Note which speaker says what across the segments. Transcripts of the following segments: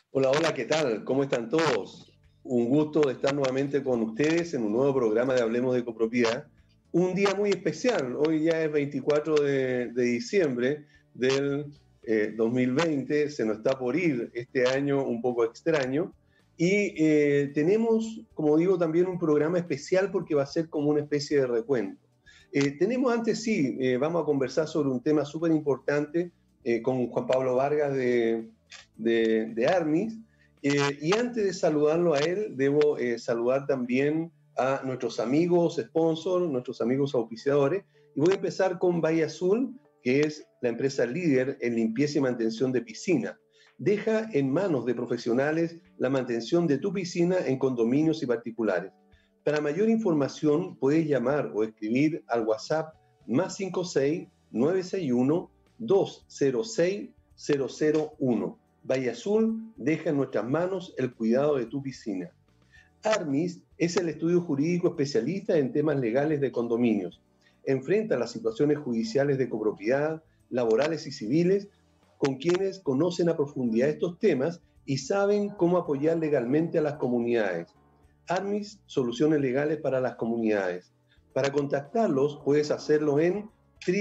Speaker 1: Hola, hola, ¿qué tal? ¿Cómo están todos? Un gusto de estar nuevamente con ustedes en un nuevo programa de Hablemos de Copropiedad. Un día muy especial, hoy ya es 24 de diciembre del 2020, se nos está por ir este año un poco extraño y tenemos, como digo, también un programa especial porque va a ser como una especie de recuento. Tenemos antes, sí, vamos a conversar sobre un tema súper importante con Juan Pablo Vargas de Armis. Y antes de saludarlo a él, debo saludar también a nuestros amigos sponsors, nuestros amigos auspiciadores. Y voy a empezar con Bahía Azul, que es la empresa líder en limpieza y mantención de piscina. Deja en manos de profesionales la mantención de tu piscina en condominios y particulares. Para mayor información, puedes llamar o escribir al WhatsApp más 56 961 206 001. Bahía Azul deja en nuestras manos el cuidado de tu piscina. Armis es el estudio jurídico especialista en temas legales de condominios. Enfrenta las situaciones judiciales de copropiedad, laborales y civiles con quienes conocen a profundidad estos temas y saben cómo apoyar legalmente a las comunidades. Armis, soluciones legales para las comunidades. Para contactarlos puedes hacerlo en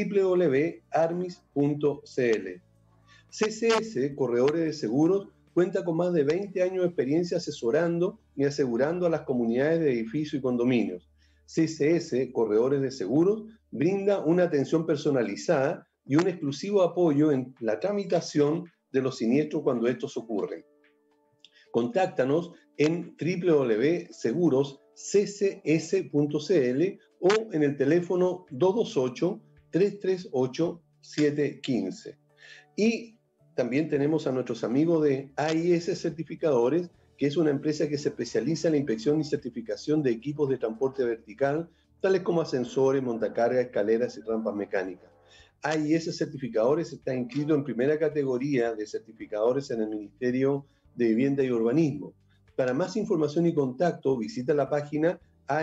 Speaker 1: www.armis.cl. CCS, Corredores de Seguros, cuenta con más de 20 años de experiencia asesorando y asegurando a las comunidades de edificios y condominios. CCS, Corredores de Seguros, brinda una atención personalizada y un exclusivo apoyo en la tramitación de los siniestros cuando estos ocurren. Contáctanos en www.segurosccs.cl o en el teléfono 228-338-715. Y también tenemos a nuestros amigos de AIS Certificadores, que es una empresa que se especializa en la inspección y certificación de equipos de transporte vertical, tales como ascensores, montacargas, escaleras y rampas mecánicas. AIS Certificadores está inscrito en primera categoría de certificadores en el Ministerio de Vivienda y Urbanismo. Para más información y contacto, visita la página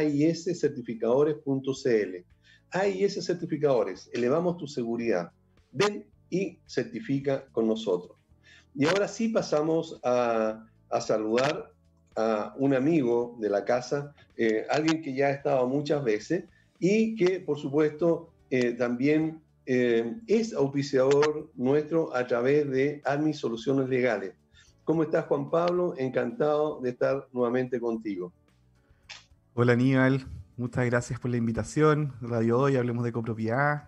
Speaker 1: aiscertificadores.cl. AIS Certificadores, elevamos tu seguridad. Ven y certifica con nosotros. Y ahora sí pasamos a saludar a un amigo de la casa, alguien que ya ha estado muchas veces y que, por supuesto, también es auspiciador nuestro a través de Armis Soluciones Legales. ¿Cómo estás, Juan Pablo? Encantado de estar nuevamente contigo.
Speaker 2: Hola Aníbal, muchas gracias por la invitación. Radio Hoy, hablemos de copropiedad.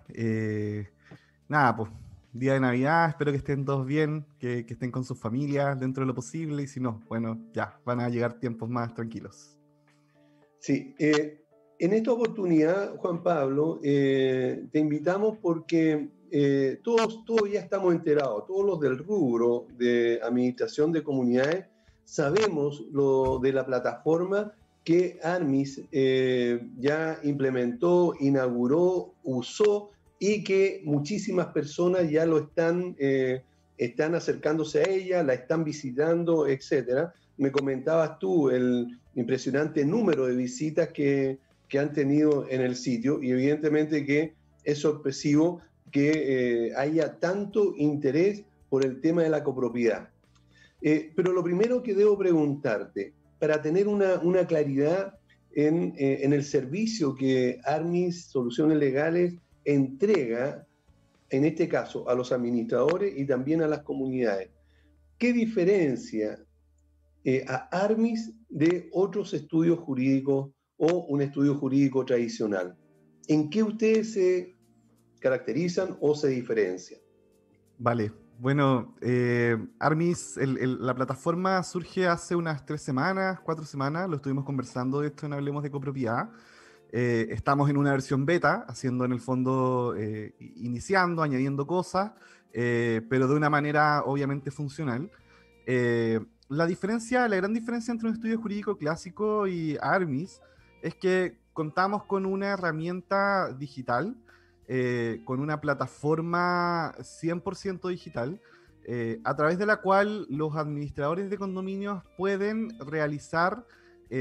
Speaker 2: Nada, pues, día de Navidad, espero que estén todos bien, que estén con sus familias dentro de lo posible y si no, bueno, ya, van a llegar tiempos más tranquilos.
Speaker 1: Sí, en esta oportunidad, Juan Pablo, te invitamos porque todos ya estamos enterados, todos los del rubro de administración de comunidades, sabemos lo de la plataforma que Armis ya implementó, inauguró, usó y que muchísimas personas ya lo están acercándose a ella, la están visitando, etcétera. Me comentabas tú el impresionante número de visitas que han tenido en el sitio y evidentemente que es sorpresivo que haya tanto interés por el tema de la copropiedad. Pero lo primero que debo preguntarte, para tener una claridad en el servicio que Armis Soluciones Legales entrega, en este caso, a los administradores y también a las comunidades, ¿qué diferencia a Armis de otros estudios jurídicos o un estudio jurídico tradicional? ¿En qué ustedes se caracterizan o se diferencian?
Speaker 2: Vale, bueno, Armis, la plataforma surge hace unas 3 semanas, 4 semanas, lo estuvimos conversando de esto en Hablemos de Copropiedad. Estamos en una versión beta, haciendo en el fondo, iniciando, añadiendo cosas, pero de una manera obviamente funcional. La gran diferencia entre un estudio jurídico clásico y Armis es que contamos con una herramienta digital, con una plataforma 100% digital, a través de la cual los administradores de condominios pueden realizar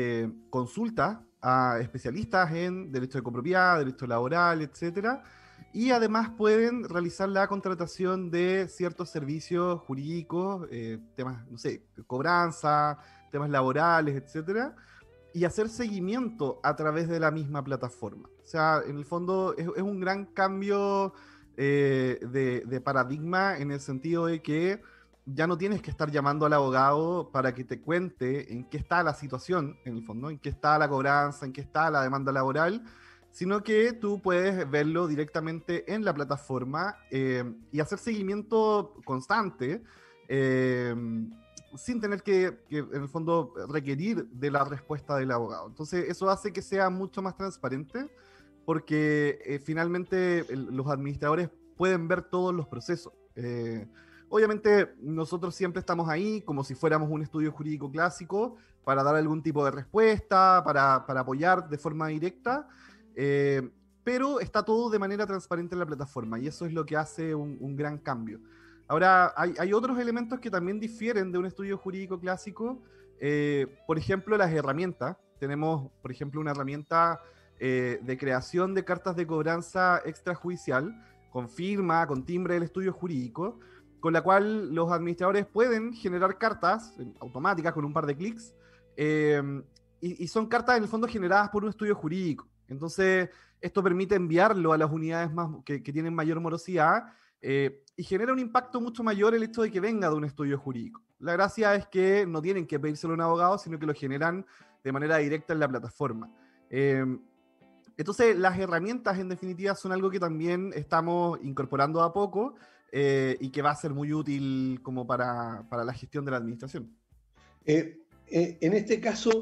Speaker 2: consultas a especialistas en derecho de copropiedad, derecho laboral, etcétera, y además pueden realizar la contratación de ciertos servicios jurídicos, temas, no sé, cobranza, temas laborales, etcétera, y hacer seguimiento a través de la misma plataforma. O sea, en el fondo es un gran cambio de paradigma en el sentido de que ya no tienes que estar llamando al abogado para que te cuente en qué está la situación, en el fondo, en qué está la cobranza, en qué está la demanda laboral, sino que tú puedes verlo directamente en la plataforma y hacer seguimiento constante. eh, Sin tener que, en el fondo, requerir de la respuesta del abogado. Entonces, eso hace que sea mucho más transparente porque finalmente los administradores pueden ver todos los procesos. Obviamente, nosotros siempre estamos ahí como si fuéramos un estudio jurídico clásico para dar algún tipo de respuesta, para apoyar de forma directa, eh, pero está todo de manera transparente en la plataforma y eso es lo que hace un gran cambio. Ahora, hay otros elementos que también difieren de un estudio jurídico clásico. Por ejemplo, las herramientas. Tenemos, por ejemplo, una herramienta de creación de cartas de cobranza extrajudicial con firma, con timbre del estudio jurídico, con la cual los administradores pueden generar cartas automáticas con un par de clics, eh, y son cartas en el fondo generadas por un estudio jurídico. Entonces, esto permite enviarlo a las unidades que tienen mayor morosidad, y genera un impacto mucho mayor el hecho de que venga de un estudio jurídico. La gracia es que no tienen que pedírselo a un abogado, sino que lo generan de manera directa en la plataforma. Entonces, las herramientas, en definitiva, son algo que también estamos incorporando a poco y que va a ser muy útil como para la gestión de la administración.
Speaker 1: En este caso,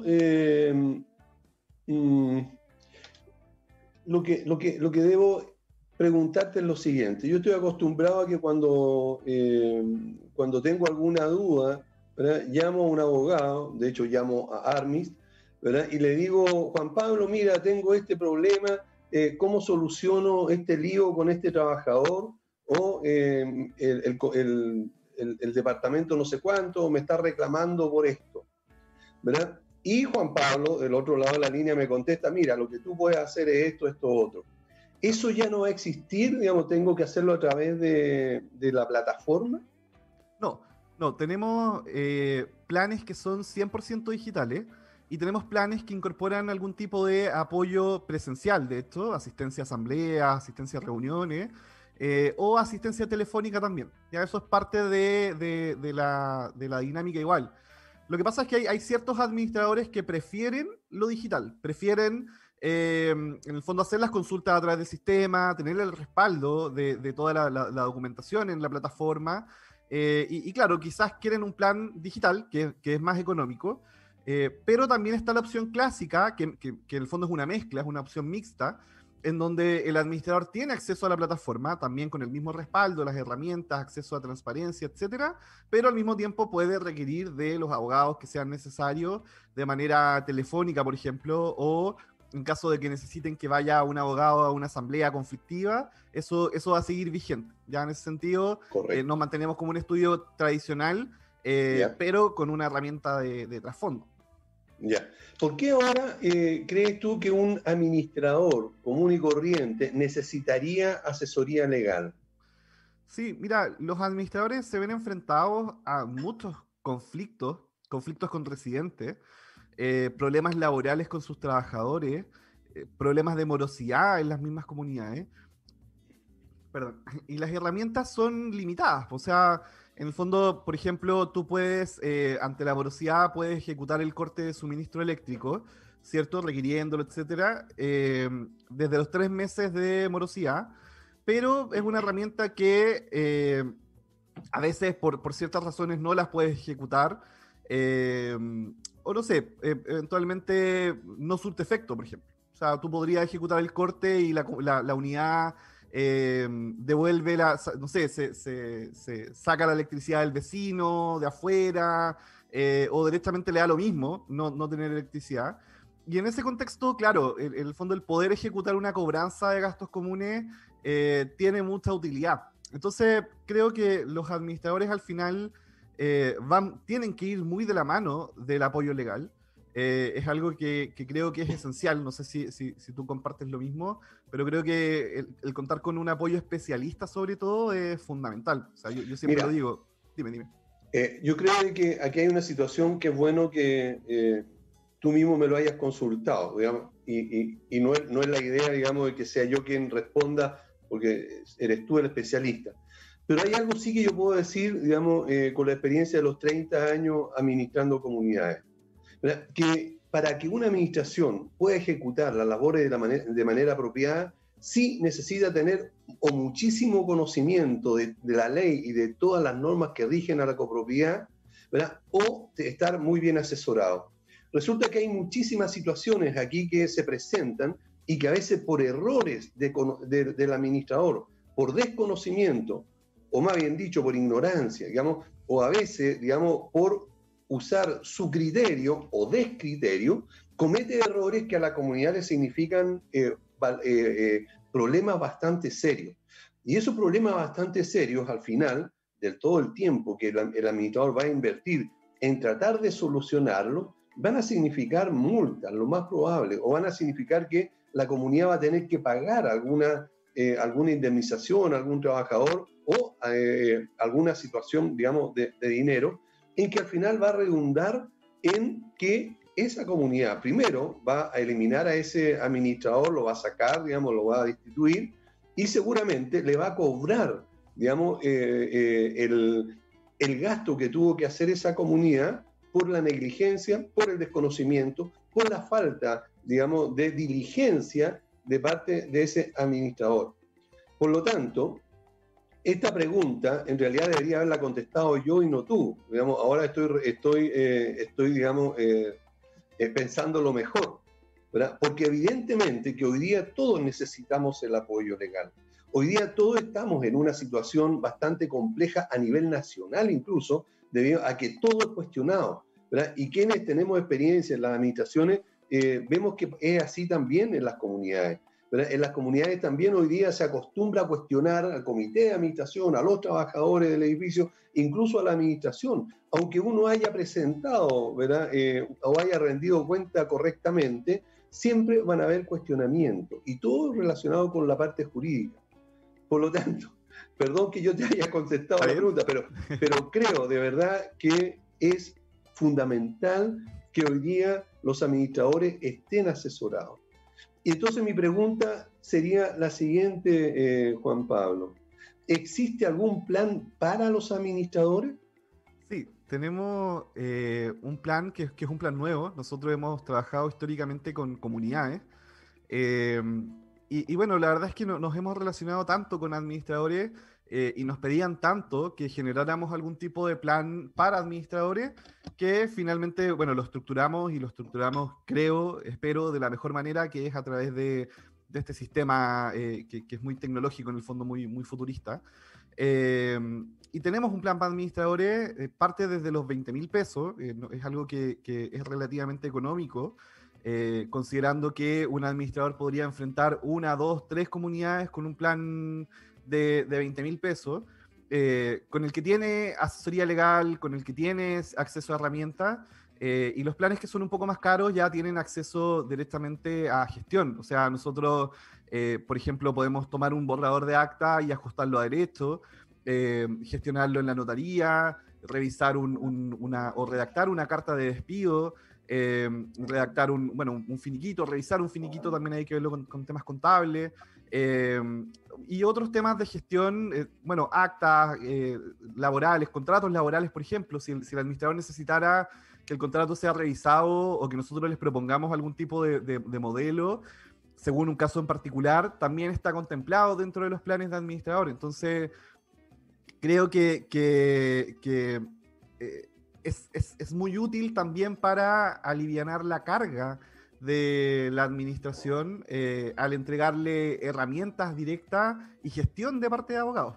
Speaker 1: lo que debo preguntarte es lo siguiente. Yo estoy acostumbrado a que cuando tengo alguna duda, ¿verdad?, llamo a un abogado, de hecho llamo a Armis, ¿verdad?, y le digo: Juan Pablo, mira, tengo este problema, ¿cómo soluciono este lío con este trabajador? O el departamento no sé cuánto me está reclamando por esto, ¿verdad? Y Juan Pablo, del otro lado de la línea, me contesta: mira, lo que tú puedes hacer es esto, otro. ¿Eso ya no va a existir? Digamos, ¿tengo que hacerlo a través de la plataforma?
Speaker 2: No, tenemos planes que son 100% digitales y tenemos planes que incorporan algún tipo de apoyo presencial, de hecho, asistencia a asambleas, asistencia a reuniones, o asistencia telefónica también. Ya eso es parte de la dinámica igual. Lo que pasa es que hay ciertos administradores que prefieren lo digital, prefieren en el fondo hacer las consultas a través del sistema, tener el respaldo de toda la documentación en la plataforma, y claro, quizás quieren un plan digital que es más económico, pero también está la opción clásica, que en el fondo es una mezcla, es una opción mixta, en donde el administrador tiene acceso a la plataforma, también con el mismo respaldo, las herramientas, acceso a transparencia, etcétera, pero al mismo tiempo puede requerir de los abogados que sean necesarios de manera telefónica, por ejemplo, o en caso de que necesiten que vaya un abogado a una asamblea conflictiva, eso va a seguir vigente. Ya en ese sentido, nos mantenemos como un estudio tradicional, pero con una herramienta de trasfondo.
Speaker 1: Ya. ¿Por qué ahora crees tú que un administrador común y corriente necesitaría asesoría legal?
Speaker 2: Sí, mira, los administradores se ven enfrentados a muchos conflictos con residentes, problemas laborales con sus trabajadores, problemas de morosidad en las mismas comunidades. Perdón. Y las herramientas son limitadas. O sea, en el fondo, por ejemplo, tú puedes, ante la morosidad, puedes ejecutar el corte de suministro eléctrico, ¿cierto? Requiriéndolo, etcétera, desde los 3 meses de morosidad. Pero es una herramienta que a veces, por ciertas razones, no las puedes ejecutar. O no sé, eventualmente no surte efecto, por ejemplo. O sea, tú podrías ejecutar el corte y la unidad devuelve no sé, se saca la electricidad del vecino, de afuera, o directamente le da lo mismo no tener electricidad. Y en ese contexto, claro, en el fondo el poder ejecutar una cobranza de gastos comunes tiene mucha utilidad. Entonces, creo que los administradores al final tienen que ir muy de la mano del apoyo legal. Es algo que creo que es esencial. No sé si tú compartes lo mismo, pero creo que el contar con un apoyo especialista sobre todo es fundamental. O sea, yo siempre lo
Speaker 1: Mira,
Speaker 2: digo. Dime.
Speaker 1: yo creo de que aquí hay una situación que es bueno que tú mismo me lo hayas consultado, digamos, y no es la idea, digamos, de que sea yo quien responda, porque eres tú el especialista. Pero hay algo sí que yo puedo decir, digamos, con la experiencia de los 30 años administrando comunidades, ¿verdad? Que para que una administración pueda ejecutar las labores de manera apropiada, sí necesita tener o muchísimo conocimiento de la ley y de todas las normas que rigen a la copropiedad, ¿verdad? O de estar muy bien asesorado. Resulta que hay muchísimas situaciones aquí que se presentan y que a veces por errores del administrador, por desconocimiento, o más bien dicho, por ignorancia, digamos, o a veces, digamos, por usar su criterio o descriterio, comete errores que a la comunidad le significan problemas bastante serios. Y esos problemas bastante serios, al final, del todo el tiempo que el administrador va a invertir en tratar de solucionarlo, van a significar multas, lo más probable, o van a significar que la comunidad va a tener que pagar alguna indemnización a algún trabajador o alguna situación, digamos, de dinero, en que al final va a redundar en que esa comunidad primero va a eliminar a ese administrador, lo va a sacar, digamos, lo va a destituir y seguramente le va a cobrar, digamos, el gasto que tuvo que hacer esa comunidad por la negligencia, por el desconocimiento, por la falta, digamos, de diligencia de parte de ese administrador. Por lo tanto, esta pregunta en realidad debería haberla contestado yo y no tú. Digamos, ahora estoy digamos, pensando lo mejor, ¿verdad? Porque evidentemente que hoy día todos necesitamos el apoyo legal. Hoy día todos estamos en una situación bastante compleja a nivel nacional incluso, debido a que todo es cuestionado, ¿verdad? Y quienes tenemos experiencia en las administraciones, vemos que es así también en las comunidades. ¿Verdad? En las comunidades también hoy día se acostumbra a cuestionar al comité de administración, a los trabajadores del edificio, incluso a la administración, aunque uno haya presentado, ¿verdad? O haya rendido cuenta correctamente, siempre van a haber cuestionamientos y todo relacionado con la parte jurídica. Por lo tanto, perdón que yo te haya contestado la pregunta, pero creo de verdad que es fundamental que hoy día los administradores estén asesorados. Y entonces mi pregunta sería la siguiente, Juan Pablo. ¿Existe algún plan para los administradores?
Speaker 2: Sí, tenemos un plan que es un plan nuevo. Nosotros hemos trabajado históricamente con comunidades. eh, y bueno, la verdad es que nos hemos relacionado tanto con administradores y nos pedían tanto que generáramos algún tipo de plan para administradores que finalmente, bueno, lo estructuramos, creo, espero, de la mejor manera, que es a través de este sistema que es muy tecnológico, en el fondo muy futurista. Eh, y tenemos un plan para administradores, parte desde los 20.000 pesos, es algo que es relativamente económico, considerando que un administrador podría enfrentar una, dos, tres comunidades con un plan de 20.000 pesos, con el que tiene asesoría legal, con el que tienes acceso a herramientas, y los planes que son un poco más caros ya tienen acceso directamente a gestión. O sea, nosotros, por ejemplo, podemos tomar un borrador de acta y ajustarlo a derecho, gestionarlo en la notaría, revisar o redactar una carta de despido, redactar un finiquito, revisar un finiquito también hay que verlo con temas contables, y otros temas de gestión, actas laborales, contratos laborales, por ejemplo, si el administrador necesitara que el contrato sea revisado o que nosotros les propongamos algún tipo de modelo, según un caso en particular, también está contemplado dentro de los planes de administrador. Entonces, creo que es muy útil también para alivianar la carga de la administración al entregarle herramientas directas y gestión de parte de abogados.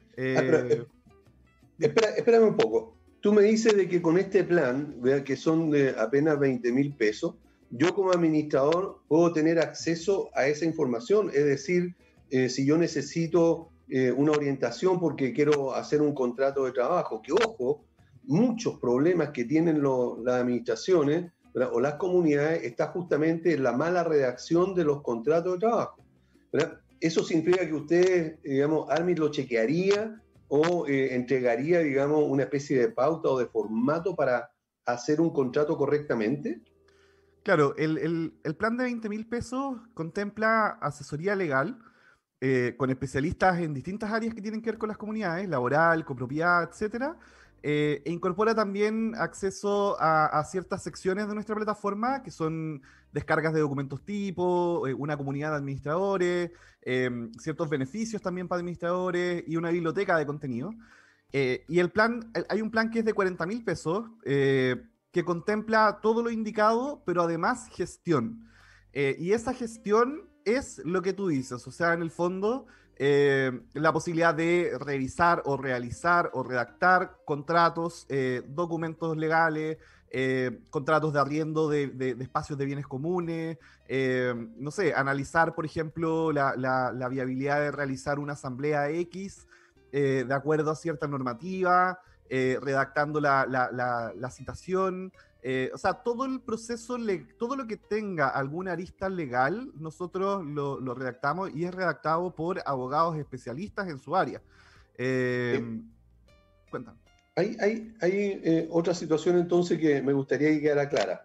Speaker 1: Espérame un poco. Tú me dices de que con este plan, ¿verdad? Que son de apenas 20.000 pesos, yo como administrador puedo tener acceso a esa información. Es decir, si yo necesito una orientación porque quiero hacer un contrato de trabajo, que ojo, muchos problemas que tienen las administraciones ¿verdad? O las comunidades está justamente en la mala redacción de los contratos de trabajo, ¿verdad? ¿Eso significa que usted, digamos, Armis lo chequearía o entregaría, digamos, una especie de pauta o de formato para hacer un contrato correctamente?
Speaker 2: Claro, el plan de 20.000 pesos contempla asesoría legal con especialistas en distintas áreas que tienen que ver con las comunidades, laboral, copropiedad, etcétera, e incorpora también acceso a ciertas secciones de nuestra plataforma, que son descargas de documentos tipo, una comunidad de administradores, ciertos beneficios también para administradores y una biblioteca de contenido. Y el plan, hay un plan que es de 40.000 pesos, que contempla todo lo indicado, pero además gestión. Y esa gestión es lo que tú dices, o sea, en el fondo, la posibilidad de revisar o realizar o redactar contratos, documentos legales, contratos de arriendo de espacios de bienes comunes, no sé, analizar, por ejemplo, la viabilidad de realizar una asamblea X de acuerdo a cierta normativa, redactando la citación. O sea, todo el proceso, todo lo que tenga alguna arista legal, nosotros lo redactamos y es redactado por abogados especialistas en su área.
Speaker 1: Eh,
Speaker 2: Cuéntame.
Speaker 1: hay otra situación entonces que me gustaría que quedara clara.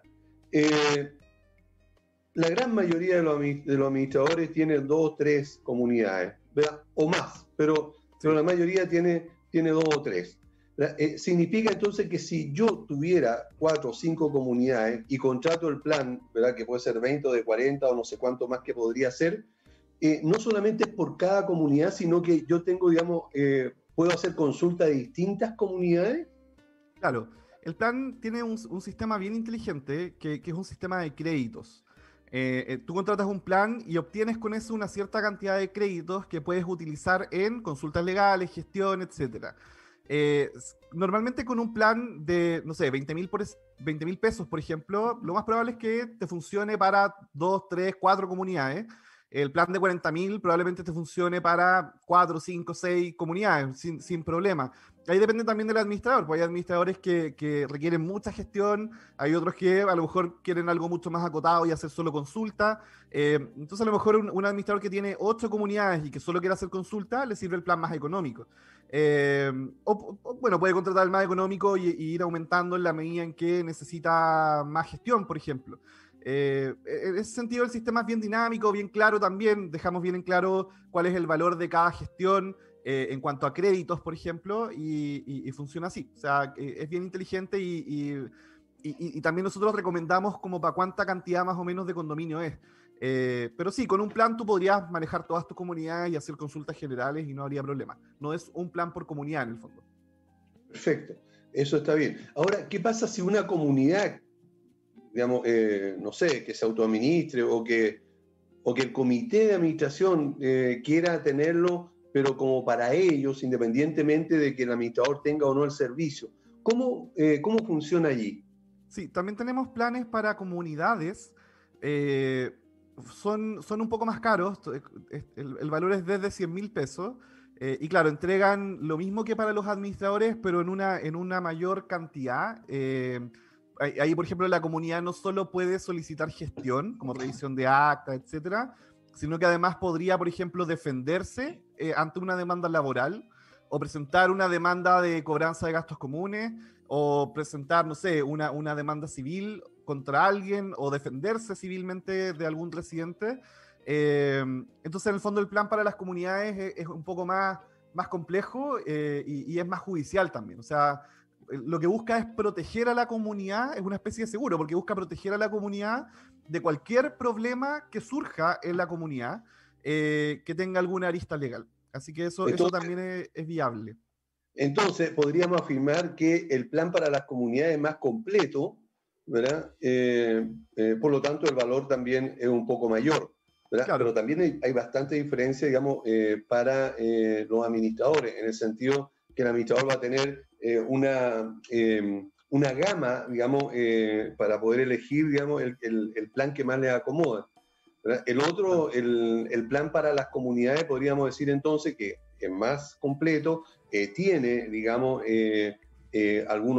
Speaker 1: La gran mayoría de los administradores tienen 2 o 3 comunidades, ¿verdad? O más, pero
Speaker 2: Sí.
Speaker 1: la mayoría tiene 2 o 3. Significa entonces que si yo tuviera 4 o 5 comunidades y contrato el plan, ¿verdad? Que puede ser 20 o de 40 o no sé cuánto más que podría ser, no solamente es por cada comunidad, sino que yo tengo, digamos, puedo hacer consulta de distintas comunidades.
Speaker 2: Claro, el plan tiene un sistema bien inteligente que es un sistema de créditos. Tú contratas un plan y obtienes con eso una cierta cantidad de créditos que puedes utilizar en consultas legales, gestión, etcétera. Normalmente con un plan de, no sé, 20.000 pesos, por ejemplo, lo más probable es que te funcione para 2, 3, 4 comunidades. El plan de 40.000 probablemente te funcione para 4, 5, 6 comunidades sin problema. Ahí depende también del administrador, pues hay administradores que requieren mucha gestión, hay otros que a lo mejor quieren algo mucho más acotado y hacer solo consulta. Entonces a lo mejor un administrador que tiene 8 comunidades y que solo quiere hacer consulta, le sirve el plan más económico. Bueno, puede contratar el más económico y ir aumentando en la medida en que necesita más gestión, por ejemplo. En ese sentido, el sistema es bien dinámico, bien claro también. Dejamos bien en claro cuál es el valor de cada gestión en cuanto a créditos, por ejemplo, y funciona así. O sea, es bien inteligente y también nosotros recomendamos como para cuánta cantidad más o menos de condominio es. Pero sí, con un plan tú podrías manejar todas tus comunidades y hacer consultas generales y no habría problema. No es un plan por comunidad en el fondo.
Speaker 1: Perfecto, eso está bien. Ahora, ¿qué pasa si una comunidad, digamos, no sé, que se autoadministre o que el comité de administración quiera tenerlo, pero como para ellos, independientemente de que el administrador tenga o no el servicio? ¿Cómo funciona allí?
Speaker 2: Sí, también tenemos planes para comunidades. eh, son un poco más caros. El valor es desde 100.000 pesos. Y claro, entregan lo mismo que para los administradores, pero en una mayor cantidad. Ahí, por ejemplo, la comunidad no solo puede solicitar gestión, como revisión de acta, etcétera, sino que además podría, por ejemplo, defenderse ante una demanda laboral o presentar una demanda de cobranza de gastos comunes o presentar, no sé, una demanda civil contra alguien o defenderse civilmente de algún residente. Entonces, en el fondo, el plan para las comunidades es un poco más complejo y es más judicial también. O sea, lo que busca es proteger a la comunidad, es una especie de seguro, porque busca proteger a la comunidad de cualquier problema que surja en la comunidad que tenga alguna arista legal. Así que eso
Speaker 1: Entonces,
Speaker 2: también es viable.
Speaker 1: entonces, podríamos afirmar que el plan para las comunidades es más completo, ¿verdad? Por lo tanto, el valor también es un poco mayor, ¿verdad?
Speaker 2: Claro,
Speaker 1: Pero también hay bastante diferencia, digamos, para los administradores, en el sentido que el administrador va a tener una gama, digamos, para poder elegir, digamos, el plan que más le acomoda, ¿verdad? El
Speaker 2: claro.
Speaker 1: otro, el plan para las comunidades, podríamos decir entonces que es más completo, tiene, digamos, algunos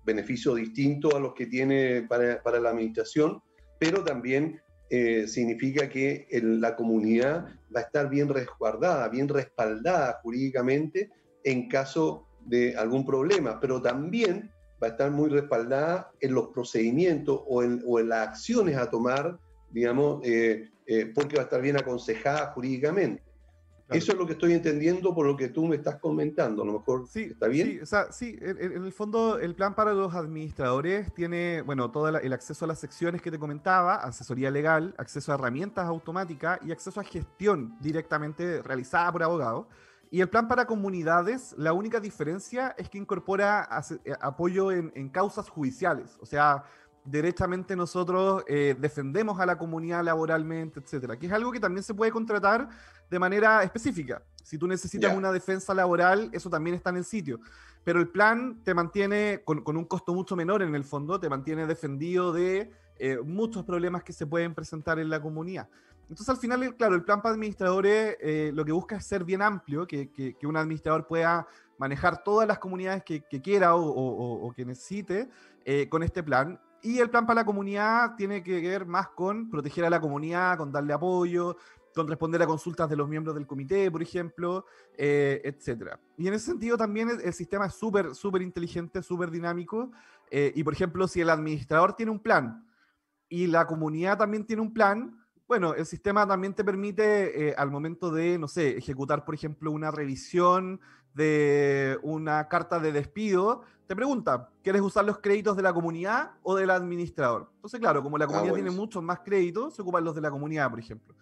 Speaker 1: beneficio distinto a los que tiene para la administración, pero también significa que la comunidad va a estar bien resguardada, bien respaldada jurídicamente en caso de algún problema, pero también va a estar muy respaldada en los procedimientos o en las acciones a tomar, digamos, porque va a estar bien aconsejada jurídicamente.
Speaker 2: Claro.
Speaker 1: Eso es lo que estoy entendiendo por lo que tú me estás comentando. A lo mejor
Speaker 2: Sí,
Speaker 1: está bien.
Speaker 2: sí, o sea, sí, en el fondo el plan para los administradores tiene, bueno, todo el acceso a las secciones que te comentaba, asesoría legal, acceso a herramientas automáticas y acceso a gestión directamente realizada por abogados. Y el plan para comunidades, la única diferencia es que incorpora apoyo en causas judiciales, o sea, derechamente nosotros defendemos a la comunidad laboralmente, etcétera, que es algo que también se puede contratar de manera específica. Si tú necesitas una defensa laboral, eso también está en el sitio. Pero el plan te mantiene, con un costo mucho menor en el fondo, te mantiene defendido de muchos problemas que se pueden presentar en la comunidad. Entonces, al final, claro, el plan para administradores lo que busca es ser bien amplio, que un administrador pueda manejar todas las comunidades que quiera o que necesite con este plan. Y el plan para la comunidad tiene que ver más con proteger a la comunidad, con darle apoyo, con responder a consultas de los miembros del comité, por ejemplo, etcétera. Y en ese sentido también el sistema es súper inteligente, súper dinámico. Y por ejemplo, si el administrador tiene un plan y la comunidad también tiene un plan, bueno, el sistema también te permite al momento de, no sé, ejecutar, por ejemplo, una revisión de una carta de despido, te pregunta, ¿quieres usar los créditos de la comunidad o del administrador? Entonces, claro, como la comunidad tiene
Speaker 1: Bueno.
Speaker 2: muchos más créditos, se ocupan los de la comunidad, por ejemplo.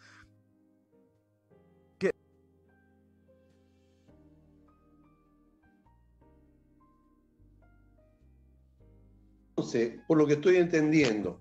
Speaker 2: Que
Speaker 1: Entonces, por lo que estoy entendiendo,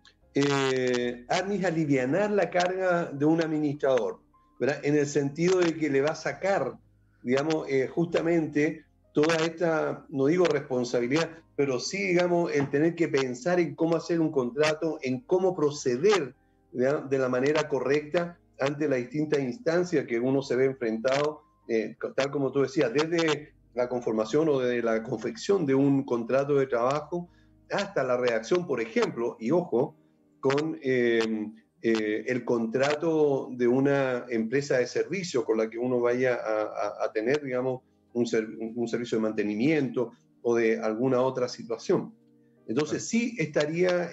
Speaker 1: Armis alivianar la carga de un administrador, ¿verdad? En el sentido de que le va a sacar, digamos, justamente toda esta, no digo responsabilidad, pero sí, digamos, el tener que pensar en cómo hacer un contrato, en cómo proceder, ¿verdad?, de la manera correcta ante las distintas instancias que uno se ve enfrentado, tal como tú decías, desde la conformación o desde la confección de un contrato de trabajo hasta la redacción, por ejemplo, y ojo, con el contrato de una empresa de servicio con la que uno vaya a tener, digamos, un servicio de mantenimiento o de alguna otra situación. Entonces sí estaría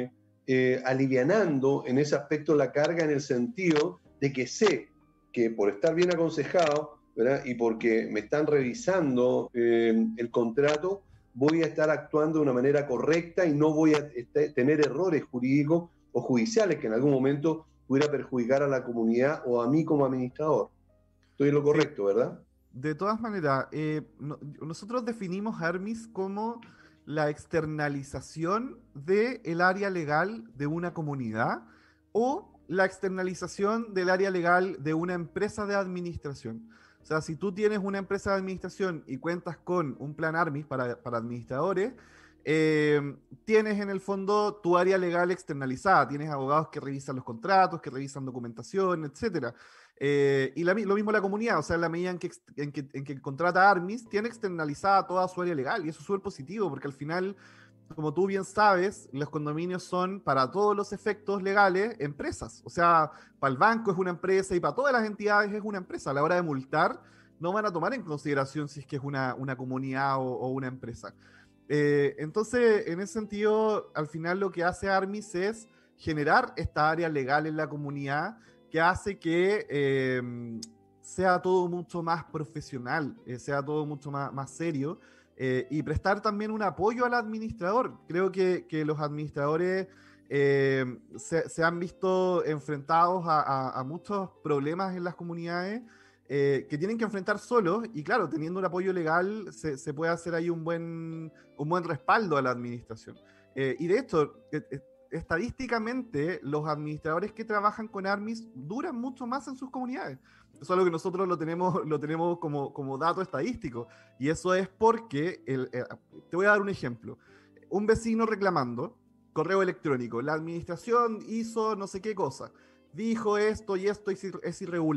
Speaker 1: alivianando en ese aspecto la carga en el sentido de que sé que por estar bien aconsejado, ¿verdad?, y porque me están revisando el contrato, voy a estar actuando de una manera correcta y no voy a tener errores jurídicos o judiciales que en algún momento pudiera perjudicar a la comunidad o a mí como administrador. Estoy en lo
Speaker 2: sí,
Speaker 1: correcto, ¿verdad?
Speaker 2: de todas maneras, nosotros definimos Armis como la externalización del área legal de una comunidad o la externalización del área legal de una empresa de administración. O sea, si tú tienes una empresa de administración y cuentas con un plan Armis para administradores, tienes en el fondo tu área legal externalizada, tienes abogados que revisan los contratos, que revisan documentación, etcétera. Y lo mismo la comunidad, o sea, en la medida en que contrata Armis, tiene externalizada toda su área legal, y eso es súper positivo, porque al final, como tú bien sabes, los condominios son, para todos los efectos legales, empresas. O sea, para el banco es una empresa y para todas las entidades es una empresa. A la hora de multar, no van a tomar en consideración si es que es una comunidad o una empresa. Entonces, en ese sentido, al final lo que hace Armis es generar esta área legal en la comunidad que hace que sea todo mucho más profesional, sea todo mucho más serio, y prestar también un apoyo al administrador. Creo que los administradores se han visto enfrentados a muchos problemas en las comunidades que tienen que enfrentar solos, y claro, teniendo un apoyo legal se puede hacer ahí un buen respaldo a la administración. Y de hecho, estadísticamente, los administradores que trabajan con Armis duran mucho más en sus comunidades. Eso es algo que nosotros lo tenemos como dato estadístico. Y eso es porque, te voy a dar un ejemplo. Un vecino reclamando, correo electrónico, la administración hizo no sé qué cosa, dijo esto y esto es irregular.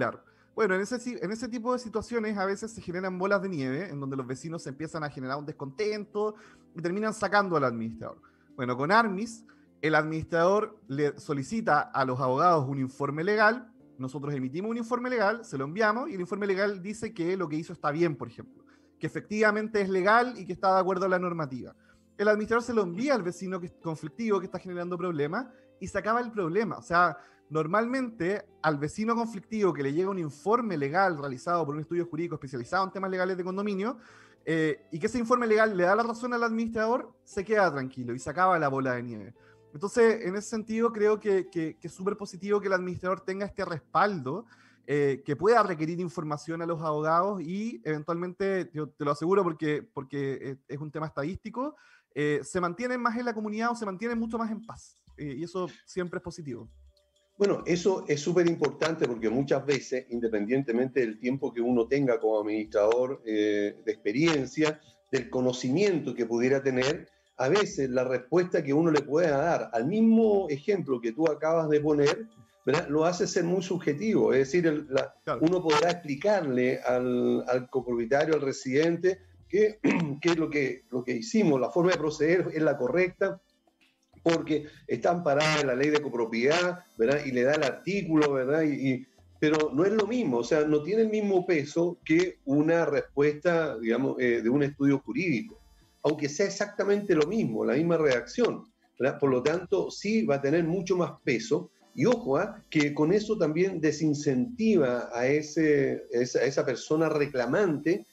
Speaker 2: Bueno, en ese tipo de situaciones a veces se generan bolas de nieve en donde los vecinos empiezan a generar un descontento y terminan sacando al administrador. Bueno, con Armis, el administrador le solicita a los abogados un informe legal, nosotros emitimos un informe legal, se lo enviamos y el informe legal dice que lo que hizo está bien, por ejemplo, que efectivamente es legal y que está de acuerdo a la normativa. El administrador se lo envía al vecino que es conflictivo, que está generando problemas, y se acaba el problema. O sea, normalmente al vecino conflictivo que le llega un informe legal realizado por un estudio jurídico especializado en temas legales de condominio, y que ese informe legal le da la razón al administrador, se queda tranquilo y se acaba la bola de nieve. Entonces, en ese sentido, creo que es súper positivo que el administrador tenga este respaldo, que pueda requerir información a los abogados y eventualmente, yo te lo aseguro porque es un tema estadístico, se mantienen más en la comunidad o se mantienen mucho más en paz. Y eso siempre es positivo.
Speaker 1: Bueno, eso es súper importante porque muchas veces, independientemente del tiempo que uno tenga como administrador, de experiencia, del conocimiento que pudiera tener, a veces la respuesta que uno le pueda dar al mismo ejemplo que tú acabas de poner, ¿verdad? Lo hace ser muy subjetivo. Es decir,
Speaker 2: Claro.
Speaker 1: uno podrá explicarle al copropietario, al residente, que es lo que hicimos, la forma de proceder es la correcta, porque está amparada en la ley de copropiedad, ¿verdad? Y le da el artículo, ¿verdad? Pero no es lo mismo, o sea, no tiene el mismo peso que una respuesta, digamos, de un estudio jurídico, aunque sea exactamente lo mismo, la misma redacción, ¿verdad? Por lo tanto, sí va a tener mucho más peso. Y ojo, que con eso también desincentiva a esa persona reclamante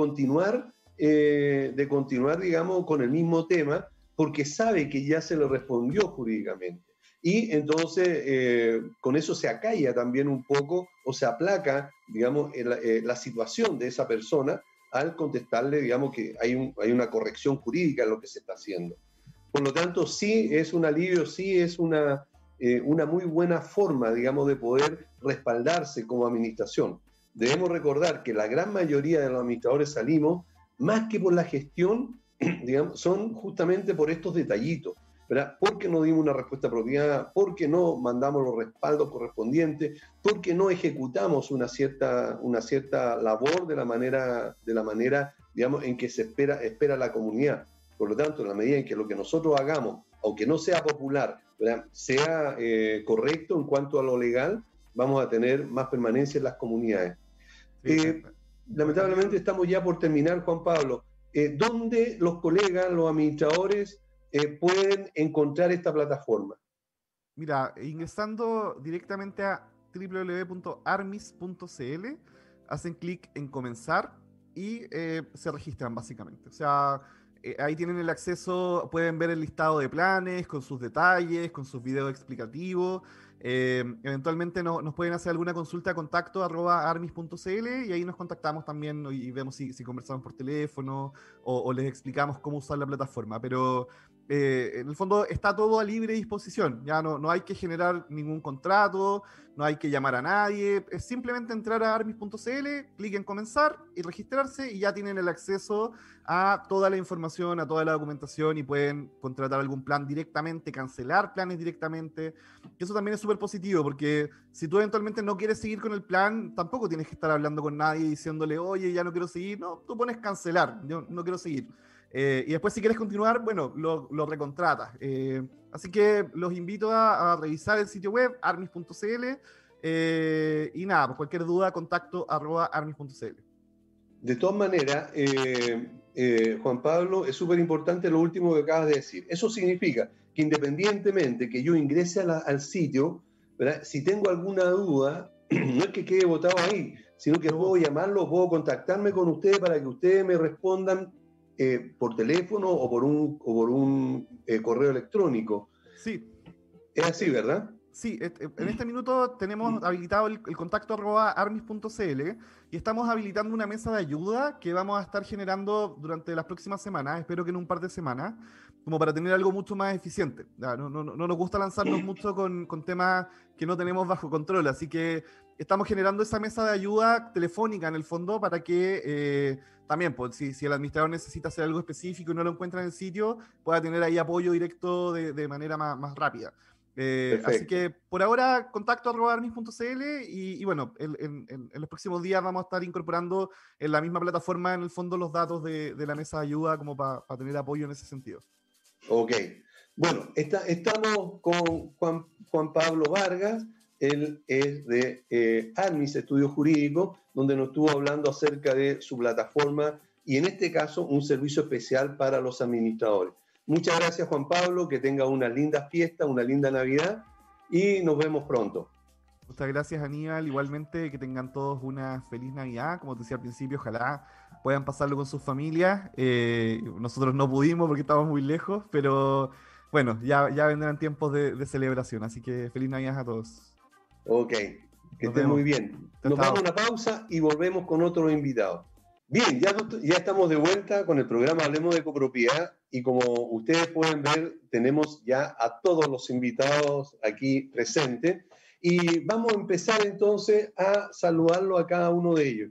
Speaker 1: de continuar, digamos, con el mismo tema, porque sabe que ya se le respondió jurídicamente. Y entonces con eso se acalla también un poco o se aplaca, digamos, la situación de esa persona al contestarle, digamos, que hay una corrección jurídica en lo que se está haciendo. Por lo tanto, sí es un alivio, sí es una muy buena forma, digamos, de poder respaldarse como administración. Debemos recordar que la gran mayoría de los administradores salimos, más que por la gestión, digamos, son justamente por estos detallitos, ¿verdad? Porque no dimos una respuesta apropiada, porque no mandamos los respaldos correspondientes, porque no ejecutamos una cierta labor de la manera, digamos, en que se espera la comunidad. Por lo tanto, en la medida en que lo que nosotros hagamos, aunque no sea popular, ¿verdad?, sea correcto en cuanto a lo legal, vamos a tener más permanencia en las comunidades.
Speaker 2: Sí,
Speaker 1: Lamentablemente estamos ya por terminar, Juan Pablo. ¿Dónde los colegas, los administradores, pueden encontrar esta plataforma?
Speaker 2: mira, ingresando directamente a www.armis.cl, hacen clic en comenzar y se registran básicamente. O sea, ahí tienen el acceso, pueden ver el listado de planes con sus detalles, con sus videos explicativos. Eventualmente nos pueden hacer alguna consulta a contacto @armis.cl y ahí nos contactamos también y vemos si conversamos por teléfono o les explicamos cómo usar la plataforma. Pero en el fondo está todo a libre disposición, ya no hay que generar ningún contrato, no hay que llamar a nadie, es simplemente entrar a armis.cl, clic en comenzar y registrarse y ya tienen el acceso a toda la información, a toda la documentación y pueden contratar algún plan directamente, cancelar planes directamente. Eso también es súper positivo porque si tú eventualmente no quieres seguir con el plan, tampoco tienes que estar hablando con nadie diciéndole, oye, ya no quiero seguir, no, tú pones cancelar, yo no quiero seguir. Y después si quieres continuar, bueno, lo recontratas. Así que los invito a revisar el sitio web, armis.cl, y nada, pues cualquier duda, contacto @armis.cl.
Speaker 1: De todas maneras, Juan Pablo, es súper importante lo último que acabas de decir. Eso significa que independientemente que yo ingrese al sitio, ¿verdad?, si tengo alguna duda, no es que quede votado ahí, sino que puedo llamarlo, puedo contactarme con ustedes para que ustedes me respondan por teléfono o por un correo electrónico.
Speaker 2: Sí.
Speaker 1: Es así, ¿verdad?
Speaker 2: Sí, en este minuto tenemos habilitado el contacto @armis.cl y estamos habilitando una mesa de ayuda que vamos a estar generando durante las próximas semanas, espero que en un par de semanas, como para tener algo mucho más eficiente. No nos gusta lanzarnos mucho con temas que no tenemos bajo control, así que estamos generando esa mesa de ayuda telefónica en el fondo para que también, pues, si el administrador necesita hacer algo específico y no lo encuentra en el sitio, pueda tener ahí apoyo directo de manera más rápida. Así
Speaker 1: Perfecto.
Speaker 2: que por ahora, contacto @armis.cl y bueno, en los próximos días vamos a estar incorporando en la misma plataforma, en el fondo, los datos de la mesa de ayuda como para tener apoyo en ese sentido.
Speaker 1: Ok. Bueno, estamos con Juan Pablo Vargas. Él es de Armis Estudios Jurídicos, donde nos estuvo hablando acerca de su plataforma y en este caso un servicio especial para los administradores. Muchas gracias, Juan Pablo, que tenga una linda fiesta, una linda Navidad y nos vemos pronto.
Speaker 2: Muchas gracias, Aníbal. Igualmente, que tengan todos una feliz Navidad. Como te decía al principio, ojalá puedan pasarlo con sus familias. Nosotros no pudimos porque estábamos muy lejos, pero bueno, ya vendrán tiempos de celebración. Así que feliz Navidad a todos.
Speaker 1: Ok, que
Speaker 2: Nos
Speaker 1: estén muy
Speaker 2: vemos.
Speaker 1: bien.
Speaker 2: Chao,
Speaker 1: Nos vamos a
Speaker 2: chao.
Speaker 1: una pausa y volvemos con otro invitado. Bien, ya estamos de vuelta con el programa Hablemos de Copropiedad y como ustedes pueden ver, tenemos ya a todos los invitados aquí presentes y vamos a empezar entonces a saludarlo a cada uno de ellos.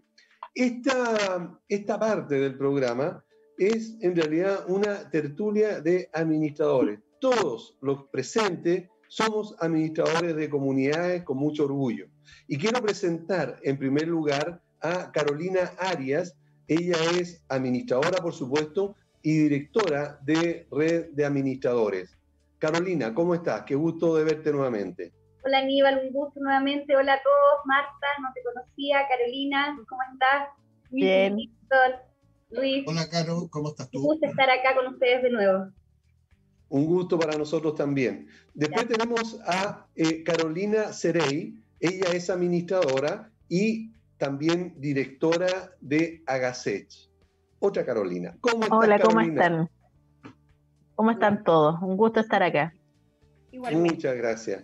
Speaker 1: Esta parte del programa es en realidad una tertulia de administradores. Todos los presentes somos administradores de comunidades con mucho orgullo. Y quiero presentar en primer lugar a Carolina Arias. Ella es administradora, por supuesto, y directora de Red de Administradores. Carolina, ¿cómo estás? Qué gusto de verte nuevamente.
Speaker 3: Hola Aníbal, un gusto nuevamente. Hola a todos. Marta, no te conocía. Carolina, ¿cómo estás?
Speaker 4: Bien.
Speaker 3: Víctor, Luis.
Speaker 5: Hola, Caro, ¿cómo estás tú?
Speaker 3: Un gusto estar acá con ustedes de nuevo.
Speaker 1: Un gusto para nosotros también. Después
Speaker 3: Gracias.
Speaker 1: tenemos a Carolina Cerey. Ella es administradora y también directora de Agasech. Otra Carolina. ¿Cómo estás,
Speaker 4: Hola, ¿cómo
Speaker 1: Carolina?
Speaker 4: están? ¿Cómo están todos? Un gusto estar acá.
Speaker 3: Igualmente.
Speaker 1: Muchas gracias.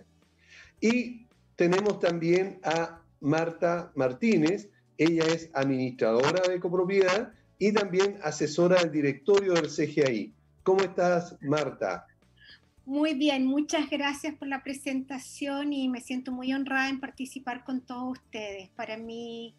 Speaker 1: Y tenemos también a Marta Martínez. Ella es administradora de copropiedad y también asesora del directorio del CGI. ¿Cómo estás, Marta?
Speaker 6: Muy bien, muchas gracias por la presentación y me siento muy honrada en participar con todos ustedes. Para mí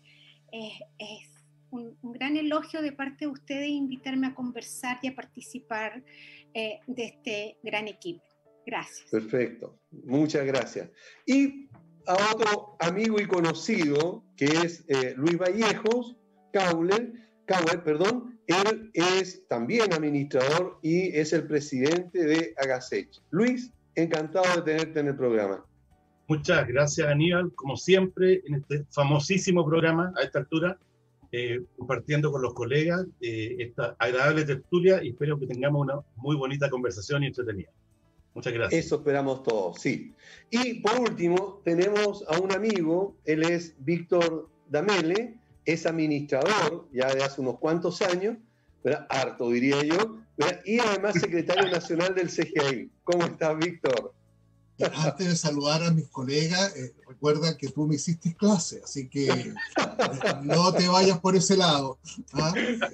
Speaker 6: es un gran elogio de parte de ustedes invitarme a conversar y a participar de este gran equipo. Gracias.
Speaker 1: Perfecto, muchas gracias. Y a otro amigo y conocido que es Luis Vallejos, Cauer, perdón, él es también administrador y es el presidente de Agasech. Luis, encantado de tenerte en el programa.
Speaker 7: Muchas gracias, Aníbal, como siempre, en este famosísimo programa a esta altura, compartiendo con los colegas esta agradable tertulia y espero que tengamos una muy bonita conversación y entretenida. Muchas gracias.
Speaker 1: Eso esperamos todos, sí. Y por último, tenemos a un amigo, él es Víctor Damele, es administrador ya de hace unos cuantos años, ¿verdad? Harto diría yo, ¿verdad? Y además secretario nacional del CGI. ¿Cómo estás, Víctor?
Speaker 5: Antes de saludar a mis colegas, recuerda que tú me hiciste clase, así que no te vayas por ese lado. ¿Ah?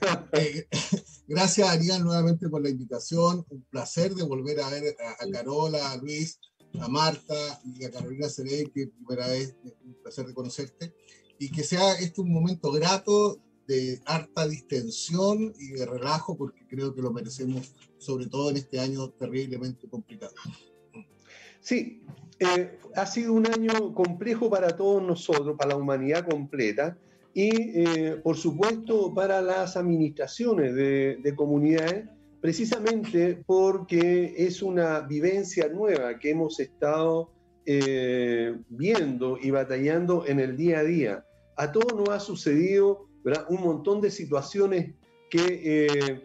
Speaker 5: Gracias, Aníbal, nuevamente por la invitación. Un placer de volver a ver a Carola, a Luis, a Marta y a Carolina Cerey, que primera vez, un placer de conocerte. Y que sea este un momento grato de harta distensión y de relajo, porque creo que lo merecemos, sobre todo en este año terriblemente complicado.
Speaker 1: Sí, ha sido un año complejo para todos nosotros, para la humanidad completa y, por supuesto, para las administraciones de comunidades, precisamente porque es una vivencia nueva que hemos estado viendo y batallando en el día a día. A todos nos ha sucedido, ¿verdad?, un montón de situaciones que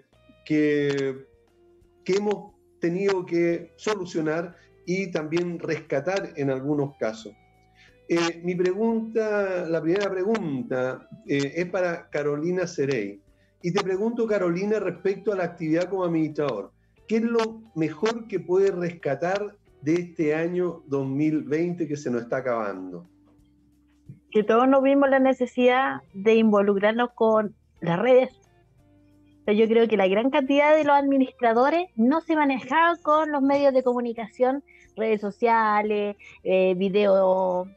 Speaker 1: hemos tenido que solucionar y también rescatar en algunos casos. Mi pregunta, la primera pregunta es para Carolina Cerey. Y te pregunto, Carolina, respecto a la actividad como administrador, ¿qué es lo mejor que puede rescatar de este año 2020 que se nos está acabando?
Speaker 4: Que todos nos vimos la necesidad de involucrarnos con las redes. Yo creo que la gran cantidad de los administradores no se manejaban con los medios de comunicación, redes sociales, video,